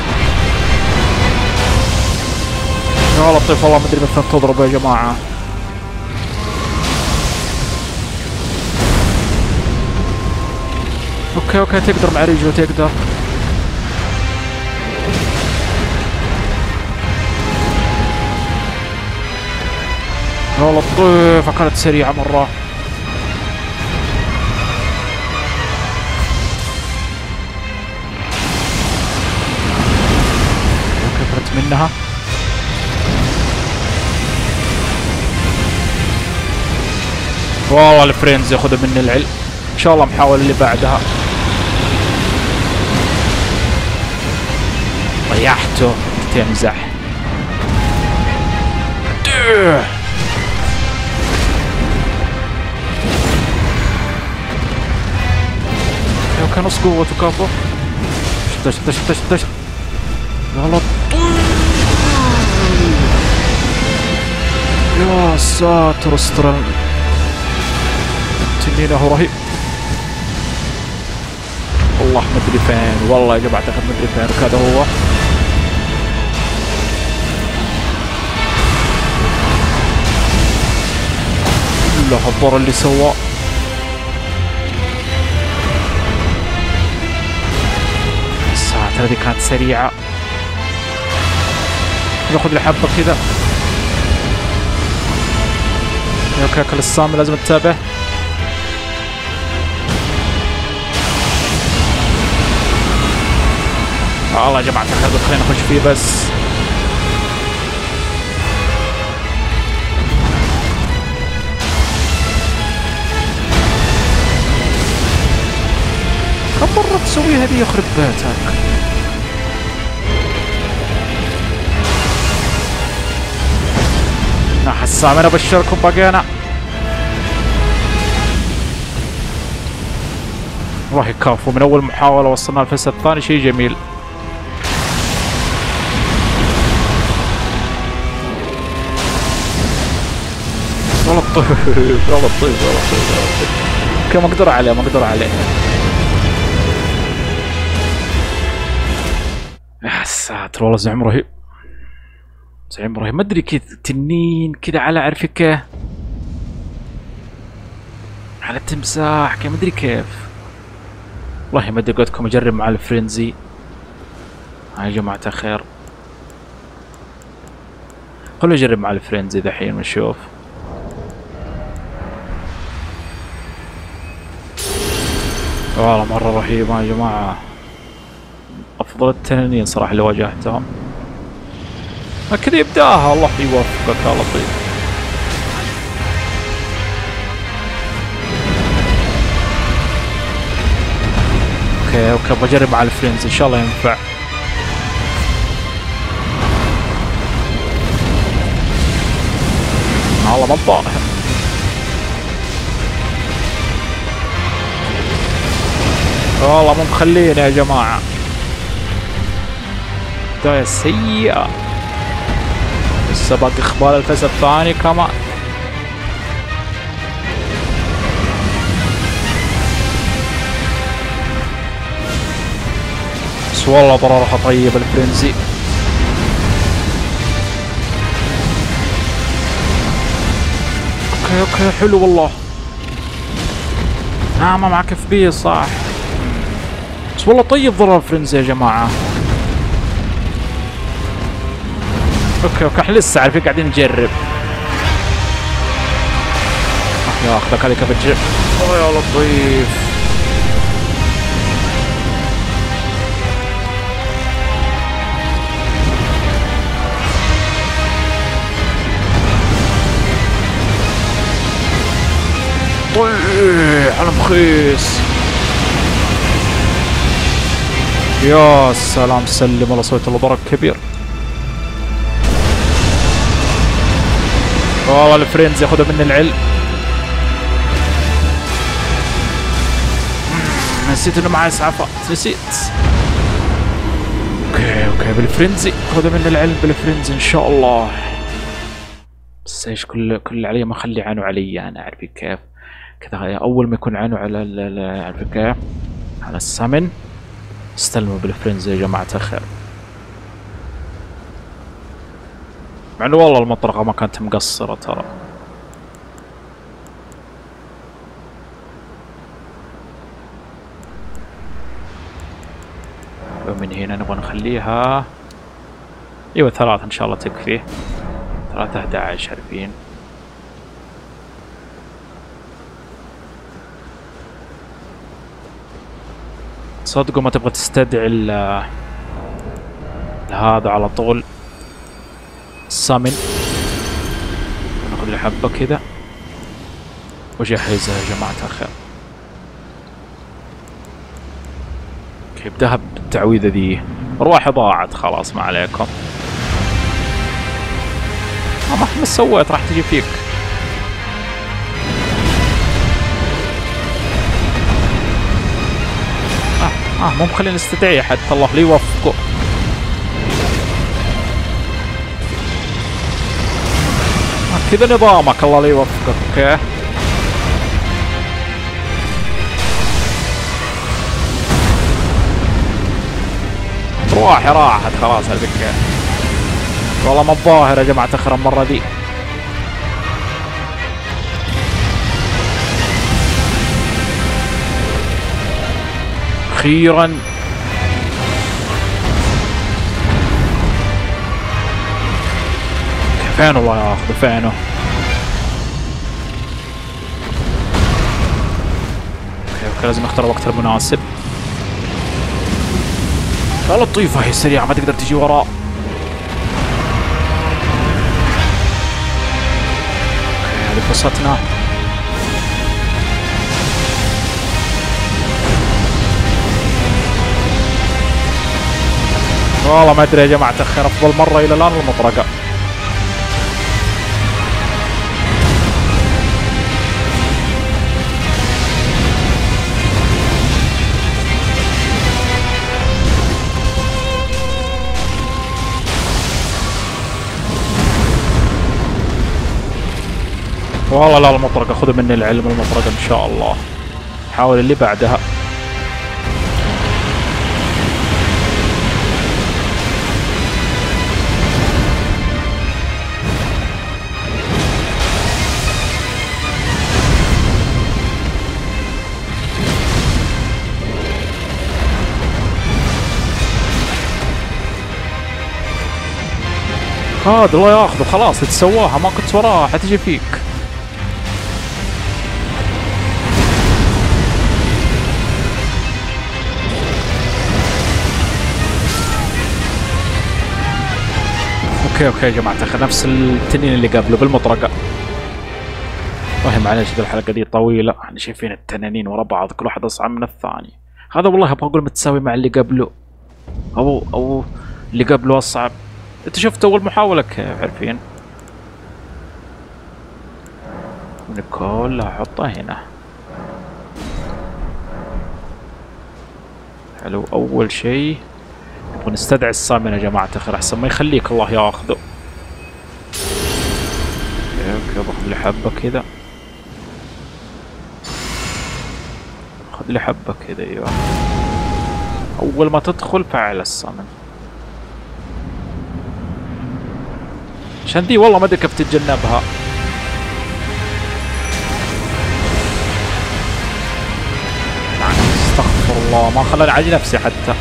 يا لطيف والله ما ادري مثلا تضرب يا جماعة. اوكي تقدر مع رجله تقدر. يا لطيف كانت سريعة مرة. كثرت منها. والله الفريندز ياخذ مني العلم. ان شاء الله محاولة اللي بعدها. ضيعته. تمزح. كان نص قوته كفو. شفته يا لطيف. يا ساتر استر. التنين هو رهيب. والله ما ادري فين. والله يا جماعة ما ادري فين. هذا هو. لا الضر اللي سواه. هذه كانت سريعة. ناخذ الحبة كذا. اوكي كل الصامي لازم تتابع. والله يا جماعة الخير خلينا نخش فيه بس. كم مرة تسويها ذي يخرب بيتك؟ حسام انا ابشركم بقينا. والله كافو من اول محاولة وصلنا الفيس الثاني شيء جميل. والله الطيف والله الطيف والله الطيف. اوكي ما اقدر عليه ما اقدر عليه. يا ساتر والله زعيم رهيب. زعيم رهيب ما ادري كذا تنين كذا على عارفك على التمساح كذا ما ادري كيف. والله ما ادري قلتكم اجرب مع الفرينزي. هاي يا جماعة الخير خلوا اجرب مع الفرينزي دحين ونشوف. والله مرة رهيب يا جماعة. افضل التنانين صراحة اللي واجهتهم. كذا يبداها الله يوفقك يا لطيف. اوكي بجرب مع الفرينز ان شاء الله ينفع. والله ما الظاهر. والله مو مخليني يا جماعة. بداية سيئة. لسه باقي اخبار الفيس الثاني كمان. بس والله ضررها طيب الفرينزي. اوكي حلو والله. ما معك اف بي صح. بس والله طيب ضرر الفرينزي يا جماعة. اوكي احنا لسه عارفين قاعدين نجرب. يا اخذك عليك بتجرب. يا لطيف. على مخيس. يا سلام سلم والله سويت له ضرر كبير. والله الفريندز ياخذها مني العلم. نسيت انه معي اسعافات نسيت. اوكي بالفرينزي خذها مني العلم بالفرينزي ان شاء الله. بس ايش كل اللي علي ما اخلي عينه علي انا عارف كيف كذا. اول ما يكون عينه على عارف كيف على السمن استلموا بالفرينزي يا جماعة الخير. مع انه والله المطرقة ما كانت مقصرة ترى. ومن هنا نبغى نخليها ايوه 3 ان شاء الله تكفي. 3 11 عارفين. صدقوا ما تبغى تستدعي هذا على طول السامن. ناخذ لي حبة كذا وجهزها يا جماعة الخير. يبدأها بالتعويذة ذي. أرواحي ضاعت خلاص ما عليكم. مهما سويت راح تجي فيك. مو مخليني استدعيه حتى الله لي يوفقه. كذا نظامك الله لي يوفقك. اوكي روحي راحت خلاص هالذكاء. والله ما الظاهر يا جماعة اخر المرة دي. اخيرا فين والله ياخذ فينه. اوكي لازم اختار الوقت المناسب. لا لطيفة هي سريعة ما تقدر تجي وراه. هذه فرصتنا. والله ما ادري يا جماعة الخير، افضل مرة الى الان المطرقة. والله لا المطرقة، خذوا مني العلم المطرقة ان شاء الله. حاول اللي بعدها. هذا الله ياخذه خلاص، تسواها ما كنت وراها حتجي فيك. اوكي يا جماعة الخير، نفس التنين اللي قبله بالمطرقة. والله معليش ذي الحلقة دي طويلة، احنا شايفين التنانين ورا بعض كل واحد اصعب من الثاني. هذا والله ابغى اقول متساوي مع اللي قبله او اللي قبله اصعب. انت شفت اول محاولة كيف عارفين؟ كلها احطها هنا. حلو، اول شيء نبغى نستدعي السامن يا جماعة الخير احسن ما يخليك الله ياخذه. اوكي باخذ لي حبة كذا، خذ لي حبة كذا. ايوه اول ما تدخل فعل السامن، عشان دي والله ما ادري كيف تتجنبها. استغفر الله ما خلاني اعالج نفسي حتى.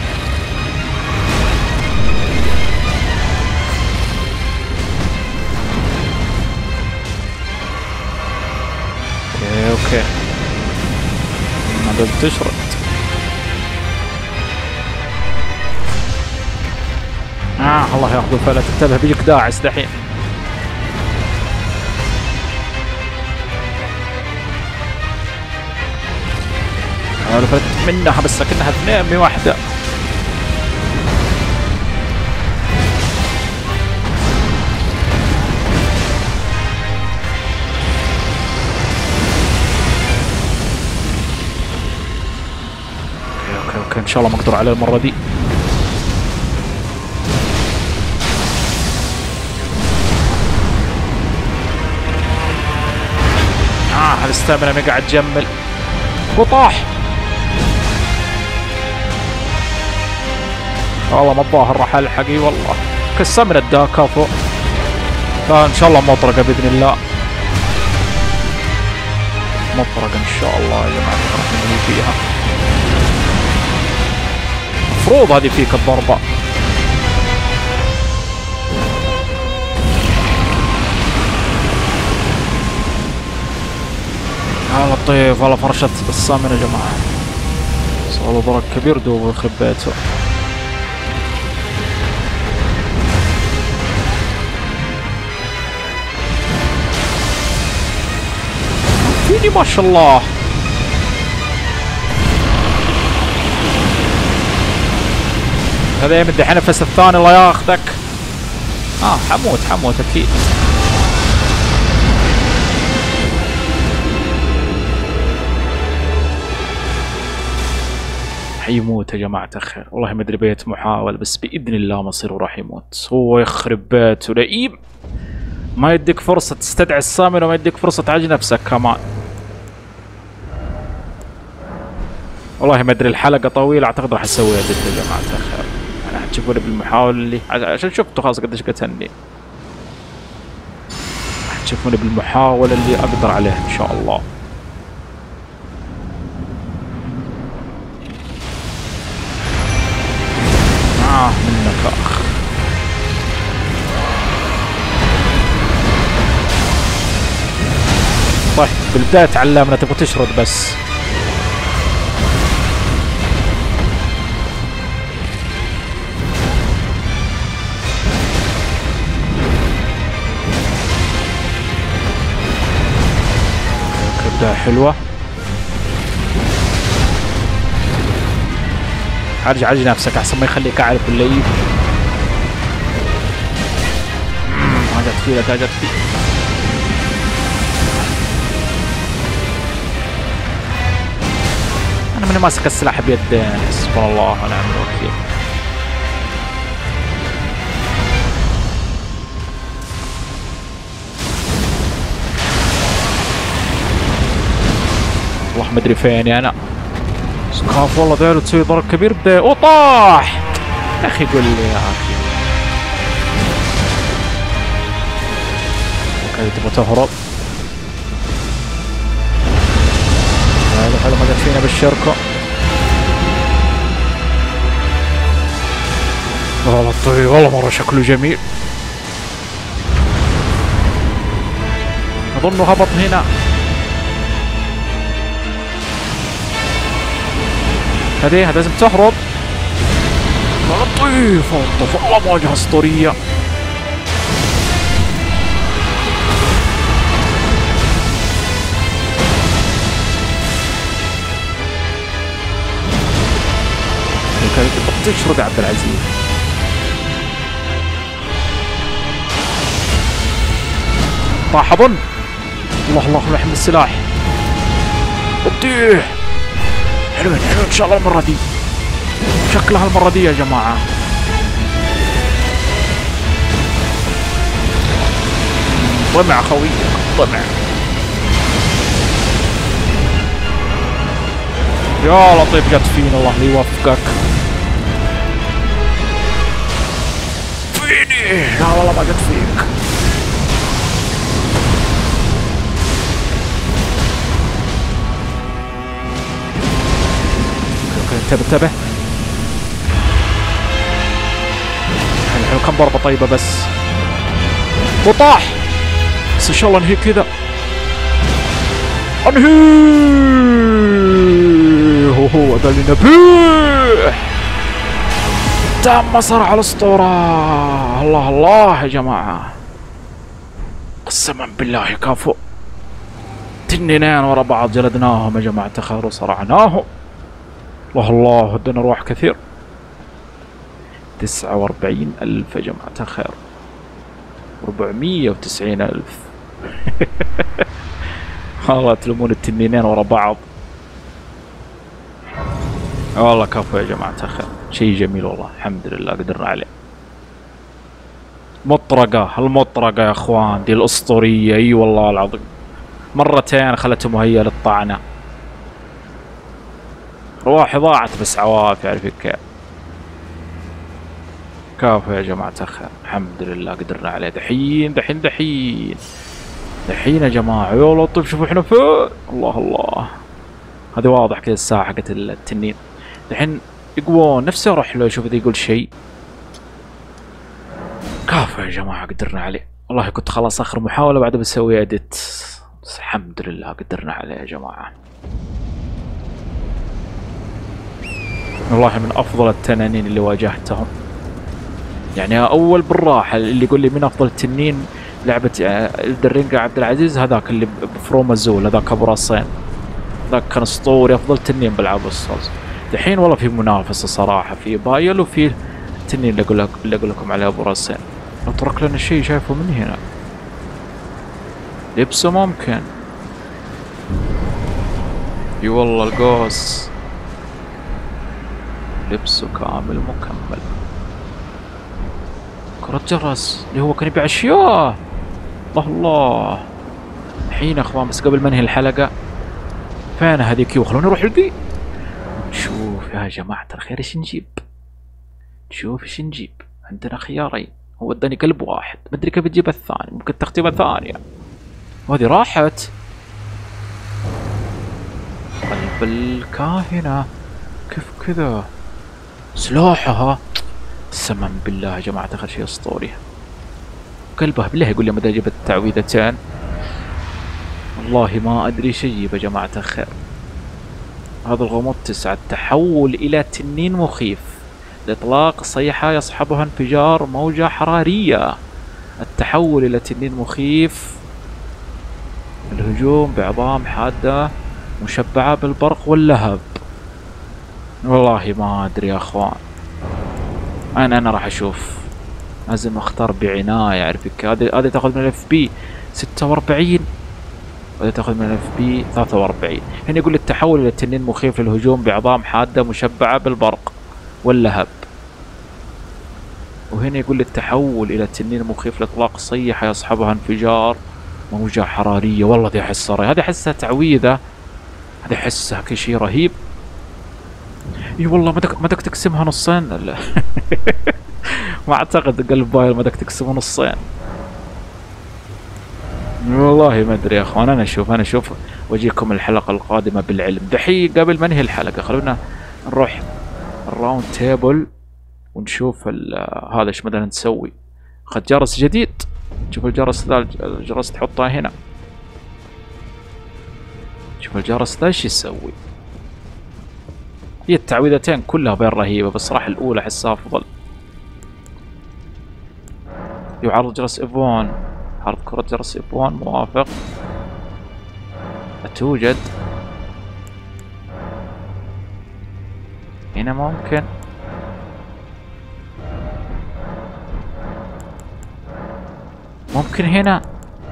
اوكي ما بدك تشرد. الله ياخذ الفلت، انتبه بيجيك داعس دحين. حاول فلت منها بس لكنها اثنين بواحدة. اوكي ان شاء الله ما اقدر عليه المرة دي. الاستامينا ما قاعد تجمل وطاح. والله ما الظاهر راح الحقي والله، كسمنا الداكافو. فان شاء الله مطرقة باذن الله، مطرقة ان شاء الله يا جماعة اللي فيها. مفروض هذه فيك الضربة. يا لطيف والله فرشت السامن يا جماعة، صار له ضرر كبير دوب يخرب بيته. فيني ما شاء الله. هذا يمد الحين نفس الثاني الله ياخذك. حموت اكيد. حيموت يا جماعة الخير، والله ما ادري بيت محاول بس باذن الله مصيره راح يموت. هو يخرب بيته لئيم، ما يديك فرصة تستدعي السامن وما يديك فرصة تعالج نفسك كمان. والله ما ادري الحلقة طويلة، اعتقد راح اسويها جدا يا جماعة الخير. انا حتشوفوني بالمحاولة اللي عشان شفتوا خلاص قديش قتلني. حتشوفوني بالمحاولة اللي اقدر عليها ان شاء الله. منك اخ. طيب بالبداية تعلمنا تبغى تشرد بس. اوكي حلوة. عالج نفسك احسن ما يخليك اعرف بالليل. ما جت فيه لا جت فيه. انا ماني ماسك السلاح بيدين، حسبنا الله ونعم الوكيل. والله ما ادري فيني انا. سكاف والله ذيله تسوي ضرر كبير بدا وطاح. يا اخي قول لي يا اخي. اوكي تبغى تهرب. حلو ما جت فينا بالشركة. والله طيب والله مرة شكله جميل. اظنه هبط هنا. هذه لازم تهرب. لطيف لطيف والله مواجهة اسطورية. كانت تشرد عبد العزيز. طاح اظن. الله الله يحمل السلاح. وديه. حلوين حلوين ان شاء الله المرة دي. شكلها المرة دي يا جماعة. طمع خوي طمع. يا لطيف جت فينا الله يوفقك. فيني. لا والله ما جت فيك. انتبه انتبه. حلو كم ضربة طيبة بس. وطاح. بس ان شاء الله انهي كذا. انهي. هو ذا اللي نبيه. تم صرع الاسطورة. الله الله يا جماعة. قسما بالله كفو. تنينين ورا بعض جلدناهم يا جماعة الخير وصرعناهم. الله الله ودنا روح كثير. 49,000 يا جماعة الخير. 490,000. والله تلمون التنينين ورا بعض. والله كفو يا جماعة الخير. شيء جميل والله الحمد لله قدرنا عليه. مطرقة المطرقة يا اخوان دي الاسطورية. اي والله العظيم مرتين خلته مهيئة للطعنة. رواحي ضاعت بس عوافي عارفين كيف. كافو يا جماعة الخير الحمد لله قدرنا عليه. دحين دحين دحين دحين يا جماعة. يا لطيف شوفوا احنا فين. الله الله هذه واضح كذا الساعة حقت التنين. دحين يقوون نفسي اروح له اشوف اذا يقول شيء. كافو يا جماعة قدرنا عليه. والله كنت خلاص اخر محاولة بعد بسوي اديت بس الحمد لله قدرنا عليه يا جماعة. والله من افضل التنانين اللي واجهتهم. يعني اول بالراحة اللي يقول لي من افضل التنين لعبة الدرينج عبد العزيز هذاك اللي بفروم الزول هذاك ابو راسين. ذاك كان اسطوري افضل تنين بالعاب الصوص. دحين والله في منافسة صراحة في بايل وفي التنين اللي اقول لكم عليه ابو راسين. لو ترك لنا شيء شايفه من هنا. لبسه ممكن. اي والله القوس لبسه كامل مكمل. كرة جرس اللي هو كان يبيع اشياء. الله الله. الحين يا اخوان بس قبل ما انهي الحلقة فين هذه كيو. خلوني نروح لذي نشوف يا جماعة الخير ايش نجيب. نشوف ايش نجيب. عندنا خيارين. هو اداني قلب واحد ما ادري كيف تجيب الثاني. ممكن تختيمة ثانية. وهذه راحت. قلب الكاهنة كيف كذا. سلاحها قسما بالله يا جماعة اخر شيء اسطوري. قلبها بالله يقول لي متى جبت التعويذتين. والله ما ادري ايش اجيب يا جماعة الخير. هذا الغموض 9. التحول الى تنين مخيف. الاطلاق صيحة يصحبها انفجار موجة حرارية. التحول الى تنين مخيف. الهجوم بعظام حادة مشبعة بالبرق واللهب. والله ما ادري يا اخوان. انا راح اشوف. لازم اختار بعناية. عارفك هذه تاخذ من الاف بي 46 وهذه تاخذ من الاف بي 43. هنا يقول التحول الى تنين مخيف للهجوم بعظام حادة مشبعة بالبرق واللهب. وهنا يقول التحول الى تنين مخيف لاطلاق صيحة يصحبها انفجار موجة حرارية. والله دي احسها هذه احسها تعويذة. هذه احسها كشي رهيب. اي والله ما دك تقسمها نصين. ما اعتقد قلب باير ما دك تقسمه نصين. والله ما ادري يا اخوان. انا اشوف واجيكم الحلقة القادمة بالعلم. دحين قبل ما انهي الحلقة خلونا نروح الراوند تيبل ونشوف هذا ايش مثلا نسوي. اخذ جرس جديد. شوف الجرس ذا. الجرس تحطه هنا. شوف الجرس ذا ايش يسوي. هي التعويذتين كلها بين رهيبة بس صراحة الأولى أحسها أفضل. يعرض جرس إيفون. عرض كرة جرس إيفون موافق. لا توجد. هنا ممكن هنا.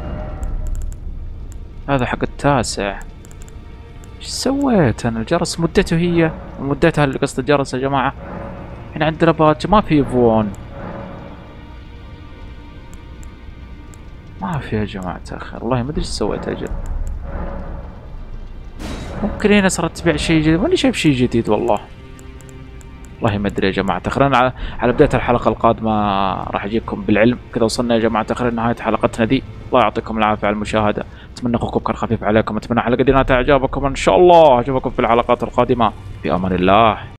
هذا حق التاسع. ايش سويت انا؟ الجرس مدته هي مدتها اللي قصد الجرس يا جماعة. هنا عندنا باتش ما في فون. ما في يا جماعة الخير. والله ما ادري ايش سويت اجل. ممكن هنا صارت تبيع شيء جديد. ماني شايف شيء جديد والله. والله ما ادري يا جماعة الخير. على بداية الحلقة القادمة راح اجيكم بالعلم. كذا وصلنا يا جماعة الخير لنهاية حلقتنا دي. الله يعطيكم العافية على المشاهدة. اتمنى اخوكم كان خفيف عليكم. اتمنى حلقة دي نالت اعجابكم ان شاء الله. اشوفكم في الحلقات القادمة. في امان الله.